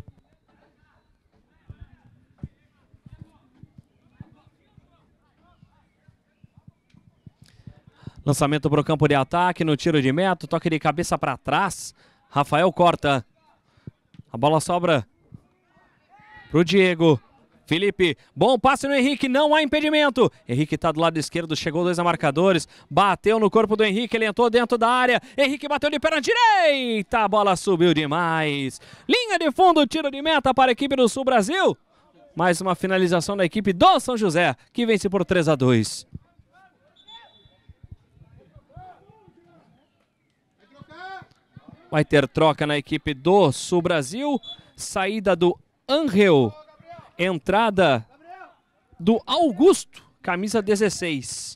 Lançamento para o campo de ataque, no tiro de meta, toque de cabeça para trás. Rafael corta. A bola sobra para o Diego. Felipe, bom passe no Henrique, não há impedimento. Henrique está do lado esquerdo, chegou 2 marcadores. Bateu no corpo do Henrique, ele entrou dentro da área. Henrique bateu de perna direita, a bola subiu demais. Linha de fundo, tiro de meta para a equipe do Sul Brasil. Mais uma finalização da equipe do São José, que vence por 3-2. Vai ter troca na equipe do Sul Brasil. Saída do Angel. Entrada do Augusto, camisa 16.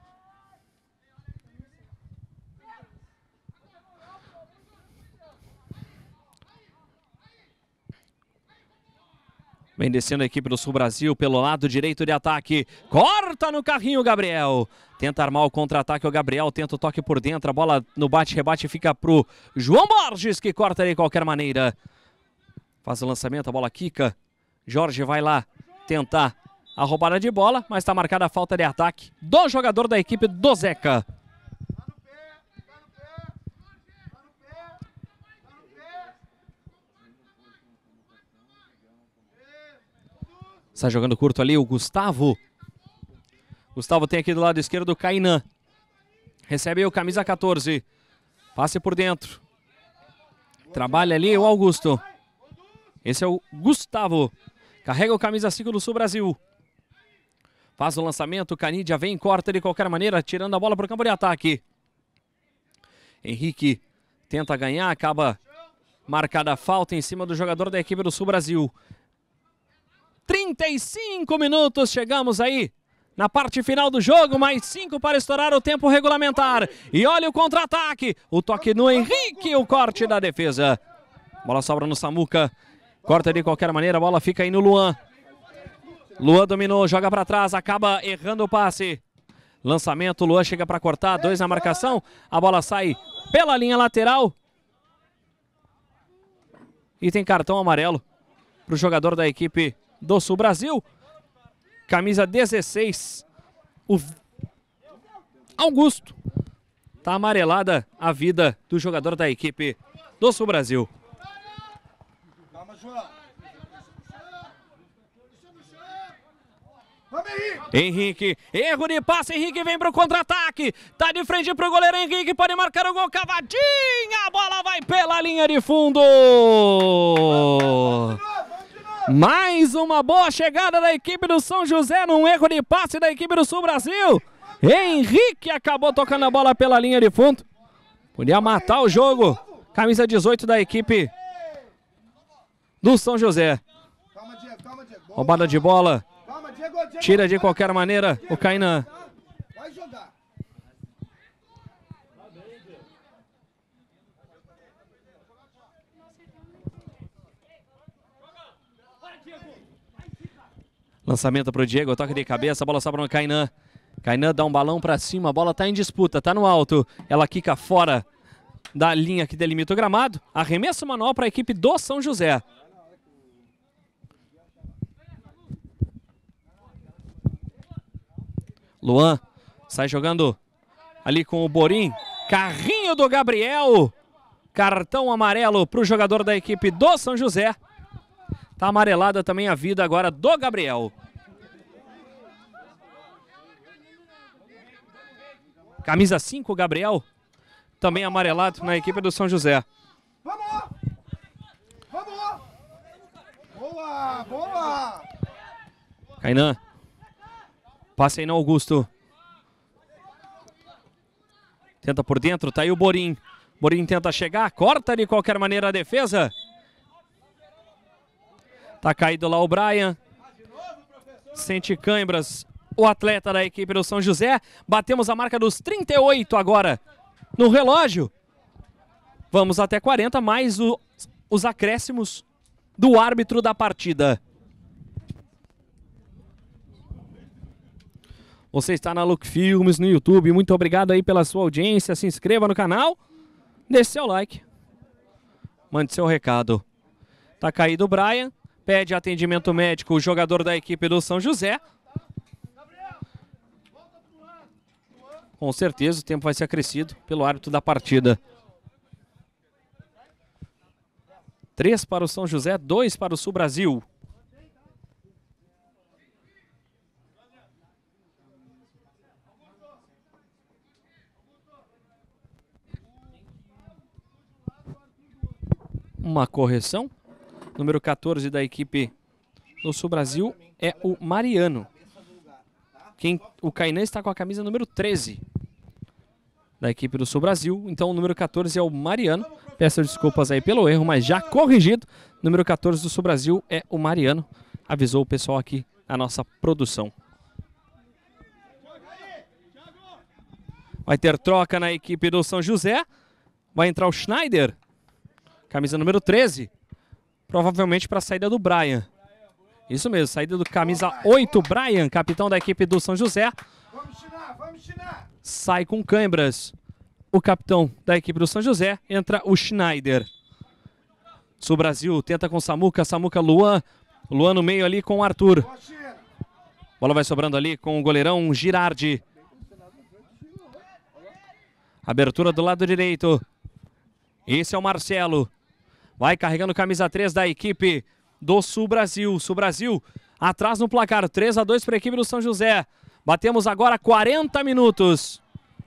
Vem descendo a equipe do Sul Brasil pelo lado direito de ataque. Corta no carrinho o Gabriel. Tenta armar o contra-ataque o Gabriel. Tenta o toque por dentro. A bola no bate-rebate fica pro João Borges, que corta de qualquer maneira. Faz o lançamento, a bola quica. Jorge vai lá tentar a roubada de bola, mas está marcada a falta de ataque do jogador da equipe do Zeca. Está jogando curto ali o Gustavo. Gustavo tem aqui do lado esquerdo o Kainan. Recebe o camisa 14. Passe por dentro. Trabalha ali o Augusto. Esse é o Gustavo. Carrega o camisa 5 do Sul Brasil. Faz o lançamento, o Canidia vem, corta de qualquer maneira, tirando a bola para o campo de ataque. Henrique tenta ganhar, acaba marcada a falta em cima do jogador da equipe do Sul Brasil. 35 minutos, chegamos aí na parte final do jogo, mais 5 para estourar o tempo regulamentar. E olha o contra-ataque, o toque no Henrique, o corte da defesa. Bola sobra no Samuca, corta de qualquer maneira, a bola fica aí no Luan. Luan dominou, joga para trás, acaba errando o passe. Lançamento, Luan chega para cortar, 2 na marcação, a bola sai pela linha lateral. E tem cartão amarelo para o jogador da equipe do Sul Brasil. Camisa 16, o Augusto. Tá amarelada a vida do jogador da equipe do Sul Brasil. Calma, João. Henrique, erro de passe, Henrique vem pro contra-ataque, tá de frente pro goleiro Henrique, pode marcar o gol, cavadinha, a bola vai pela linha de fundo. Mais uma boa chegada da equipe do São José, num erro de passe da equipe do Sul Brasil. Henrique acabou tocando a bola pela linha de fundo, podia matar o jogo, camisa 18 da equipe do São José. Roubada de bola. Tira de qualquer maneira o Kainan. Vai jogar. Lançamento para o Diego, toque de cabeça, a bola sobra no Kainan. Kainan dá um balão para cima, a bola está em disputa, está no alto. Ela quica fora da linha que delimita o gramado. Arremesso manual para a equipe do São José. Luan sai jogando ali com o Borim. Carrinho do Gabriel. Cartão amarelo para o jogador da equipe do São José. Tá amarelada também a vida agora do Gabriel. Camisa 5, Gabriel. Também amarelado na equipe do São José. Vamos! Vamos! Boa! Boa! Kainan. Passa aí no Augusto. Tenta por dentro, tá aí o Borim. Borim tenta chegar, corta de qualquer maneira a defesa. Tá caído lá o Brian. Sente câimbras o atleta da equipe do São José. Batemos a marca dos 38 agora no relógio. Vamos até 40, mais os acréscimos do árbitro da partida. Você está na Look Filmes no YouTube. Muito obrigado aí pela sua audiência. Se inscreva no canal. Deixe seu like. Mande seu recado. Tá caído o Brian. Pede atendimento médico o jogador da equipe do São José. Com certeza o tempo vai ser acrescido pelo árbitro da partida. 3 para o São José, 2 para o Sul Brasil. Uma correção. Número 14 da equipe do Sul Brasil é o Mariano. O Kainan está com a camisa número 13 da equipe do Sul Brasil. Então o número 14 é o Mariano. Peço desculpas aí pelo erro, mas já corrigido. Número 14 do Sul Brasil é o Mariano. Avisou o pessoal aqui na nossa produção. Vai ter troca na equipe do São José. Vai entrar o Schneider. Camisa número 13. Provavelmente para a saída do Brian. Isso mesmo, saída do camisa 8, Brian, capitão da equipe do São José. Vamos chinar, vamos chinar. Sai com câimbras o capitão da equipe do São José. Entra o Schneider. Sul Brasil tenta com Samuca. Samuca, Luan. Luan no meio ali com o Arthur. Bola vai sobrando ali com o goleirão Girardi. Abertura do lado direito. Esse é o Marcelo. Vai carregando camisa 3 da equipe do Sul Brasil. Sul Brasil atrás no placar. 3-2 para a equipe do São José. Batemos agora 40 minutos.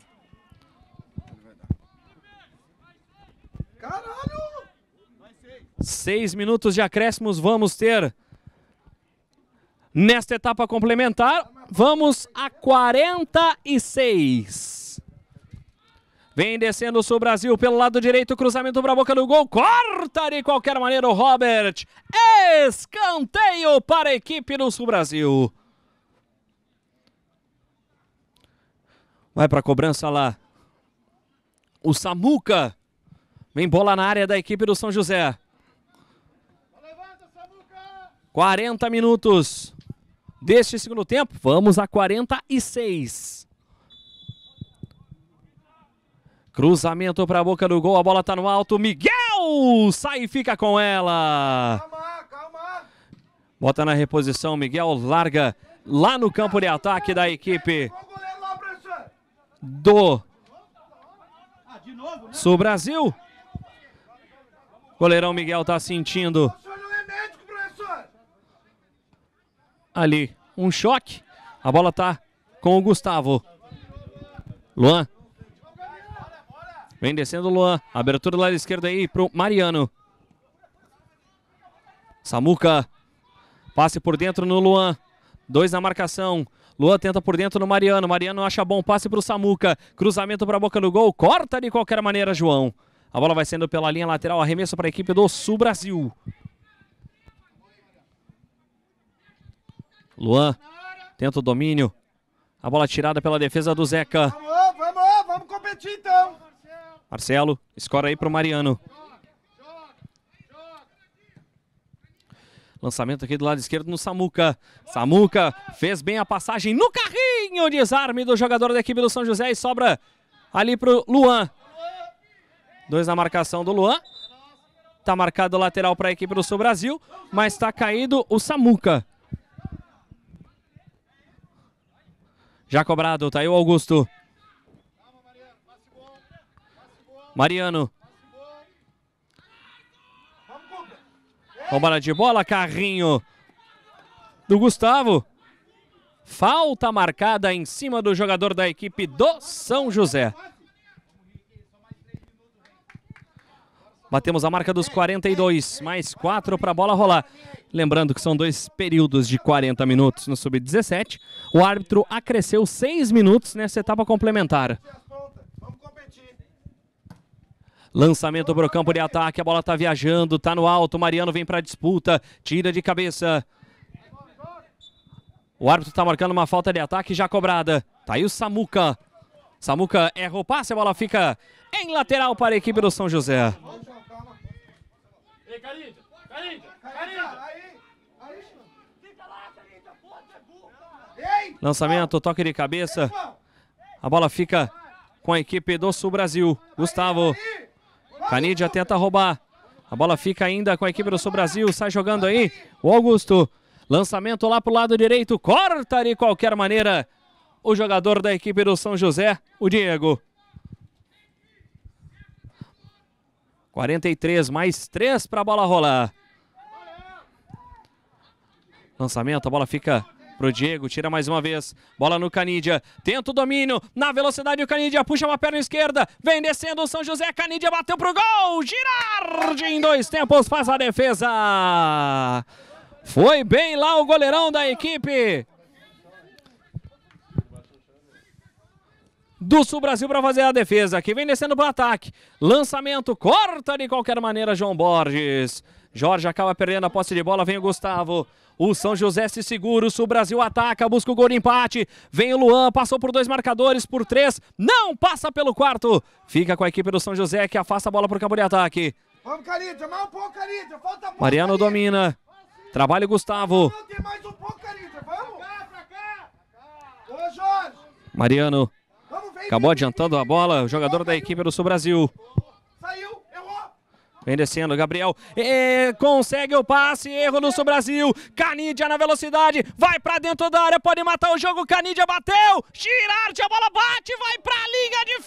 Caralho! 6 minutos de acréscimos vamos ter nesta etapa complementar. Vamos a 46. Vem descendo o Sul Brasil pelo lado direito, cruzamento para a boca do gol, corta de qualquer maneira o Robert. Escanteio para a equipe do Sul Brasil. Vai para a cobrança lá o Samuca. Vem bola na área da equipe do São José. 40 minutos deste segundo tempo, vamos a 46. Cruzamento para a boca do gol, a bola está no alto, Miguel sai e fica com ela. Calma, calma. Bota na reposição, Miguel larga lá no campo de ataque da equipe do Sul Brasil. Goleirão Miguel está sentindo ali um choque. A bola está com o Gustavo. Luan. Vem descendo o Luan. Abertura do lado esquerdo aí pro Mariano. Samuca. Passe por dentro no Luan. 2 na marcação. Luan tenta por dentro no Mariano. Mariano acha bom. Passe pro Samuca. Cruzamento para a boca do gol. Corta de qualquer maneira, João. A bola vai sendo pela linha lateral. Arremesso para a equipe do Sul Brasil. Luan. Tenta o domínio. A bola tirada pela defesa do Zeca. Vamos competir então. Marcelo, escora aí pro Mariano. Lançamento aqui do lado esquerdo no Samuca. Samuca fez bem a passagem no carrinho. Desarme do jogador da equipe do São José e sobra ali pro Luan. 2 na marcação do Luan. Tá marcado o lateral para a equipe do Sul Brasil, mas tá caído o Samuca. Já cobrado, tá aí o Augusto. Mariano. Roubada de bola, carrinho do Gustavo. Falta marcada em cima do jogador da equipe do São José. Batemos a marca dos 42, mais 4 para a bola rolar. Lembrando que são 2 períodos de 40 minutos no Sub-17. O árbitro acresceu 6 minutos nessa etapa complementar. Lançamento para o campo de ataque, a bola está viajando, está no alto, Mariano vem para a disputa, tira de cabeça. O árbitro está marcando uma falta de ataque já cobrada. Tá aí o Samuca. Samuca erra o passe, a bola fica em lateral para a equipe do São José. Lançamento, toque de cabeça. A bola fica com a equipe do Sul Brasil. Gustavo. Canidia tenta roubar. A bola fica ainda com a equipe do Sul Brasil. Sai jogando aí o Augusto. Lançamento lá pro lado direito. Corta de qualquer maneira o jogador da equipe do São José, o Diego. 43 mais 3 para a bola rolar. Lançamento, a bola fica pro Diego, tira mais uma vez. Bola no Canidia, tenta o domínio. Na velocidade o Canidia puxa uma perna esquerda. Vem descendo o São José, Canidia bateu pro gol. Girardi em 2 tempos faz a defesa. Foi bem lá o goleirão da equipe do Sul Brasil para fazer a defesa. Que vem descendo para o ataque. Lançamento, corta de qualquer maneira João Borges. Jorge acaba perdendo a posse de bola, vem o Gustavo. O São José se segura, o Sul Brasil ataca, busca o gol de empate. Vem o Luan, passou por 2 marcadores, por 3. Não passa pelo quarto. Fica com a equipe do São José que afasta a bola para o campo de ataque. Vamos, Canidia, mais um pouco, Canidia. Falta muito, Mariano Canidia. Domina. Trabalha o Gustavo. Não, tem mais um pouco, Canidia. Vamos. Pra cá. Ô, Jorge. Mariano Vamos, vem, acabou vem, adiantando a bola, o jogador da equipe do Sul Brasil. Saiu, errou. Vem descendo, Gabriel. Consegue o passe, erro do Sul Brasil. Canidia na velocidade, vai pra dentro da área, pode matar o jogo. Canidia bateu. Girardi, a bola bate, vai pra linha de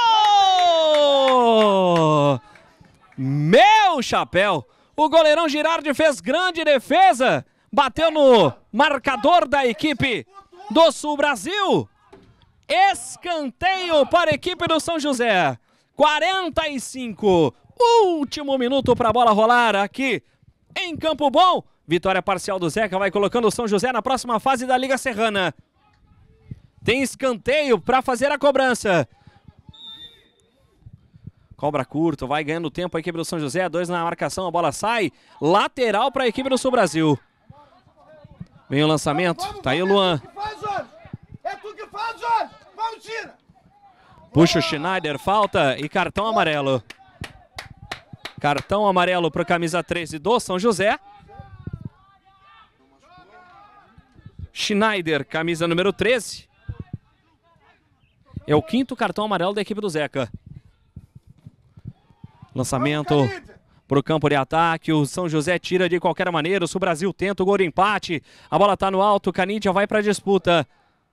fundo. Meu chapéu. O goleirão Girardi fez grande defesa. Bateu no marcador da equipe do Sul Brasil. Escanteio para a equipe do São José. 45. Último minuto para a bola rolar aqui em Campo Bom. Vitória parcial do Zeca, vai colocando o São José na próxima fase da Liga Serrana. Tem escanteio para fazer a cobrança. Cobra curto, vai ganhando tempo a equipe do São José. 2 na marcação, a bola sai. Lateral para a equipe do Sul Brasil. Vem o lançamento, tá aí o Luan. É tu que faz, Jorge. Vamos, tira. Puxa o Schneider, falta e cartão amarelo. Cartão amarelo para a camisa 13 do São José. Schneider, camisa número 13. É o 5º cartão amarelo da equipe do Zeca. Lançamento para o campo de ataque. O São José tira de qualquer maneira. O Sul Brasil tenta o gol de empate. A bola está no alto. Canidia vai para a disputa.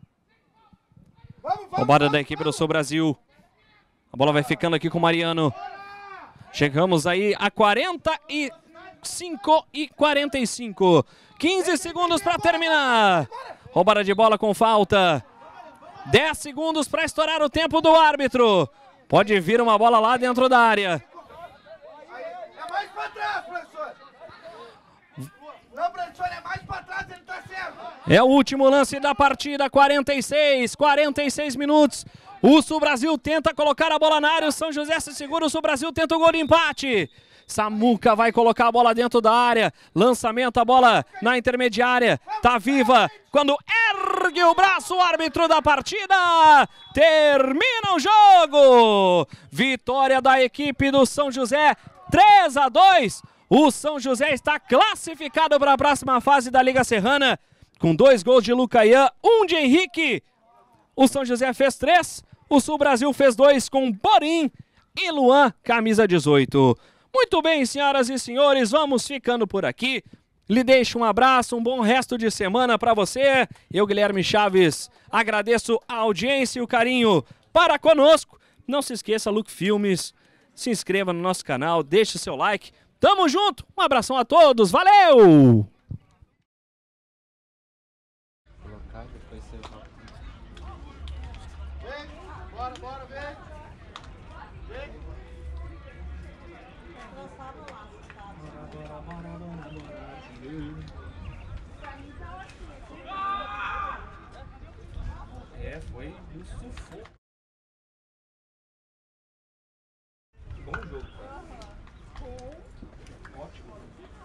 Roubada da equipe do Sul Brasil. A bola vai ficando aqui com o Mariano. Chegamos aí a 45 e 45. 15 segundos para terminar. Roubada de bola com falta. 10 segundos para estourar o tempo do árbitro. Pode vir uma bola lá dentro da área. É mais pra trás, professor. Não, professor, é mais pra trás, ele tá certo. É o último lance da partida, 46 minutos. O Sul Brasil tenta colocar a bola na área, o São José se segura, o Sul Brasil tenta o gol de empate. Samuca vai colocar a bola dentro da área. Lançamento, a bola na intermediária. Tá viva. Quando ergue o braço, o árbitro da partida. Termina o jogo. Vitória da equipe do São José. 3-2. O São José está classificado para a próxima fase da Liga Serrana. Com 2 gols de Lucaian, 1 de Henrique. O São José fez 3. O Sul Brasil fez 2 com Borim e Luan, camisa 18. Muito bem, senhoras e senhores, vamos ficando por aqui. lhe deixo um abraço, um bom resto de semana para você. Eu, Guilherme Chaves, agradeço a audiência e o carinho para conosco. Não se esqueça, Look Filmes, se inscreva no nosso canal, deixe seu like. Tamo junto, um abração a todos, valeu! Vem, bora, bora, vem. Vem. É, foi um sufoco. Bom jogo. Ótimo.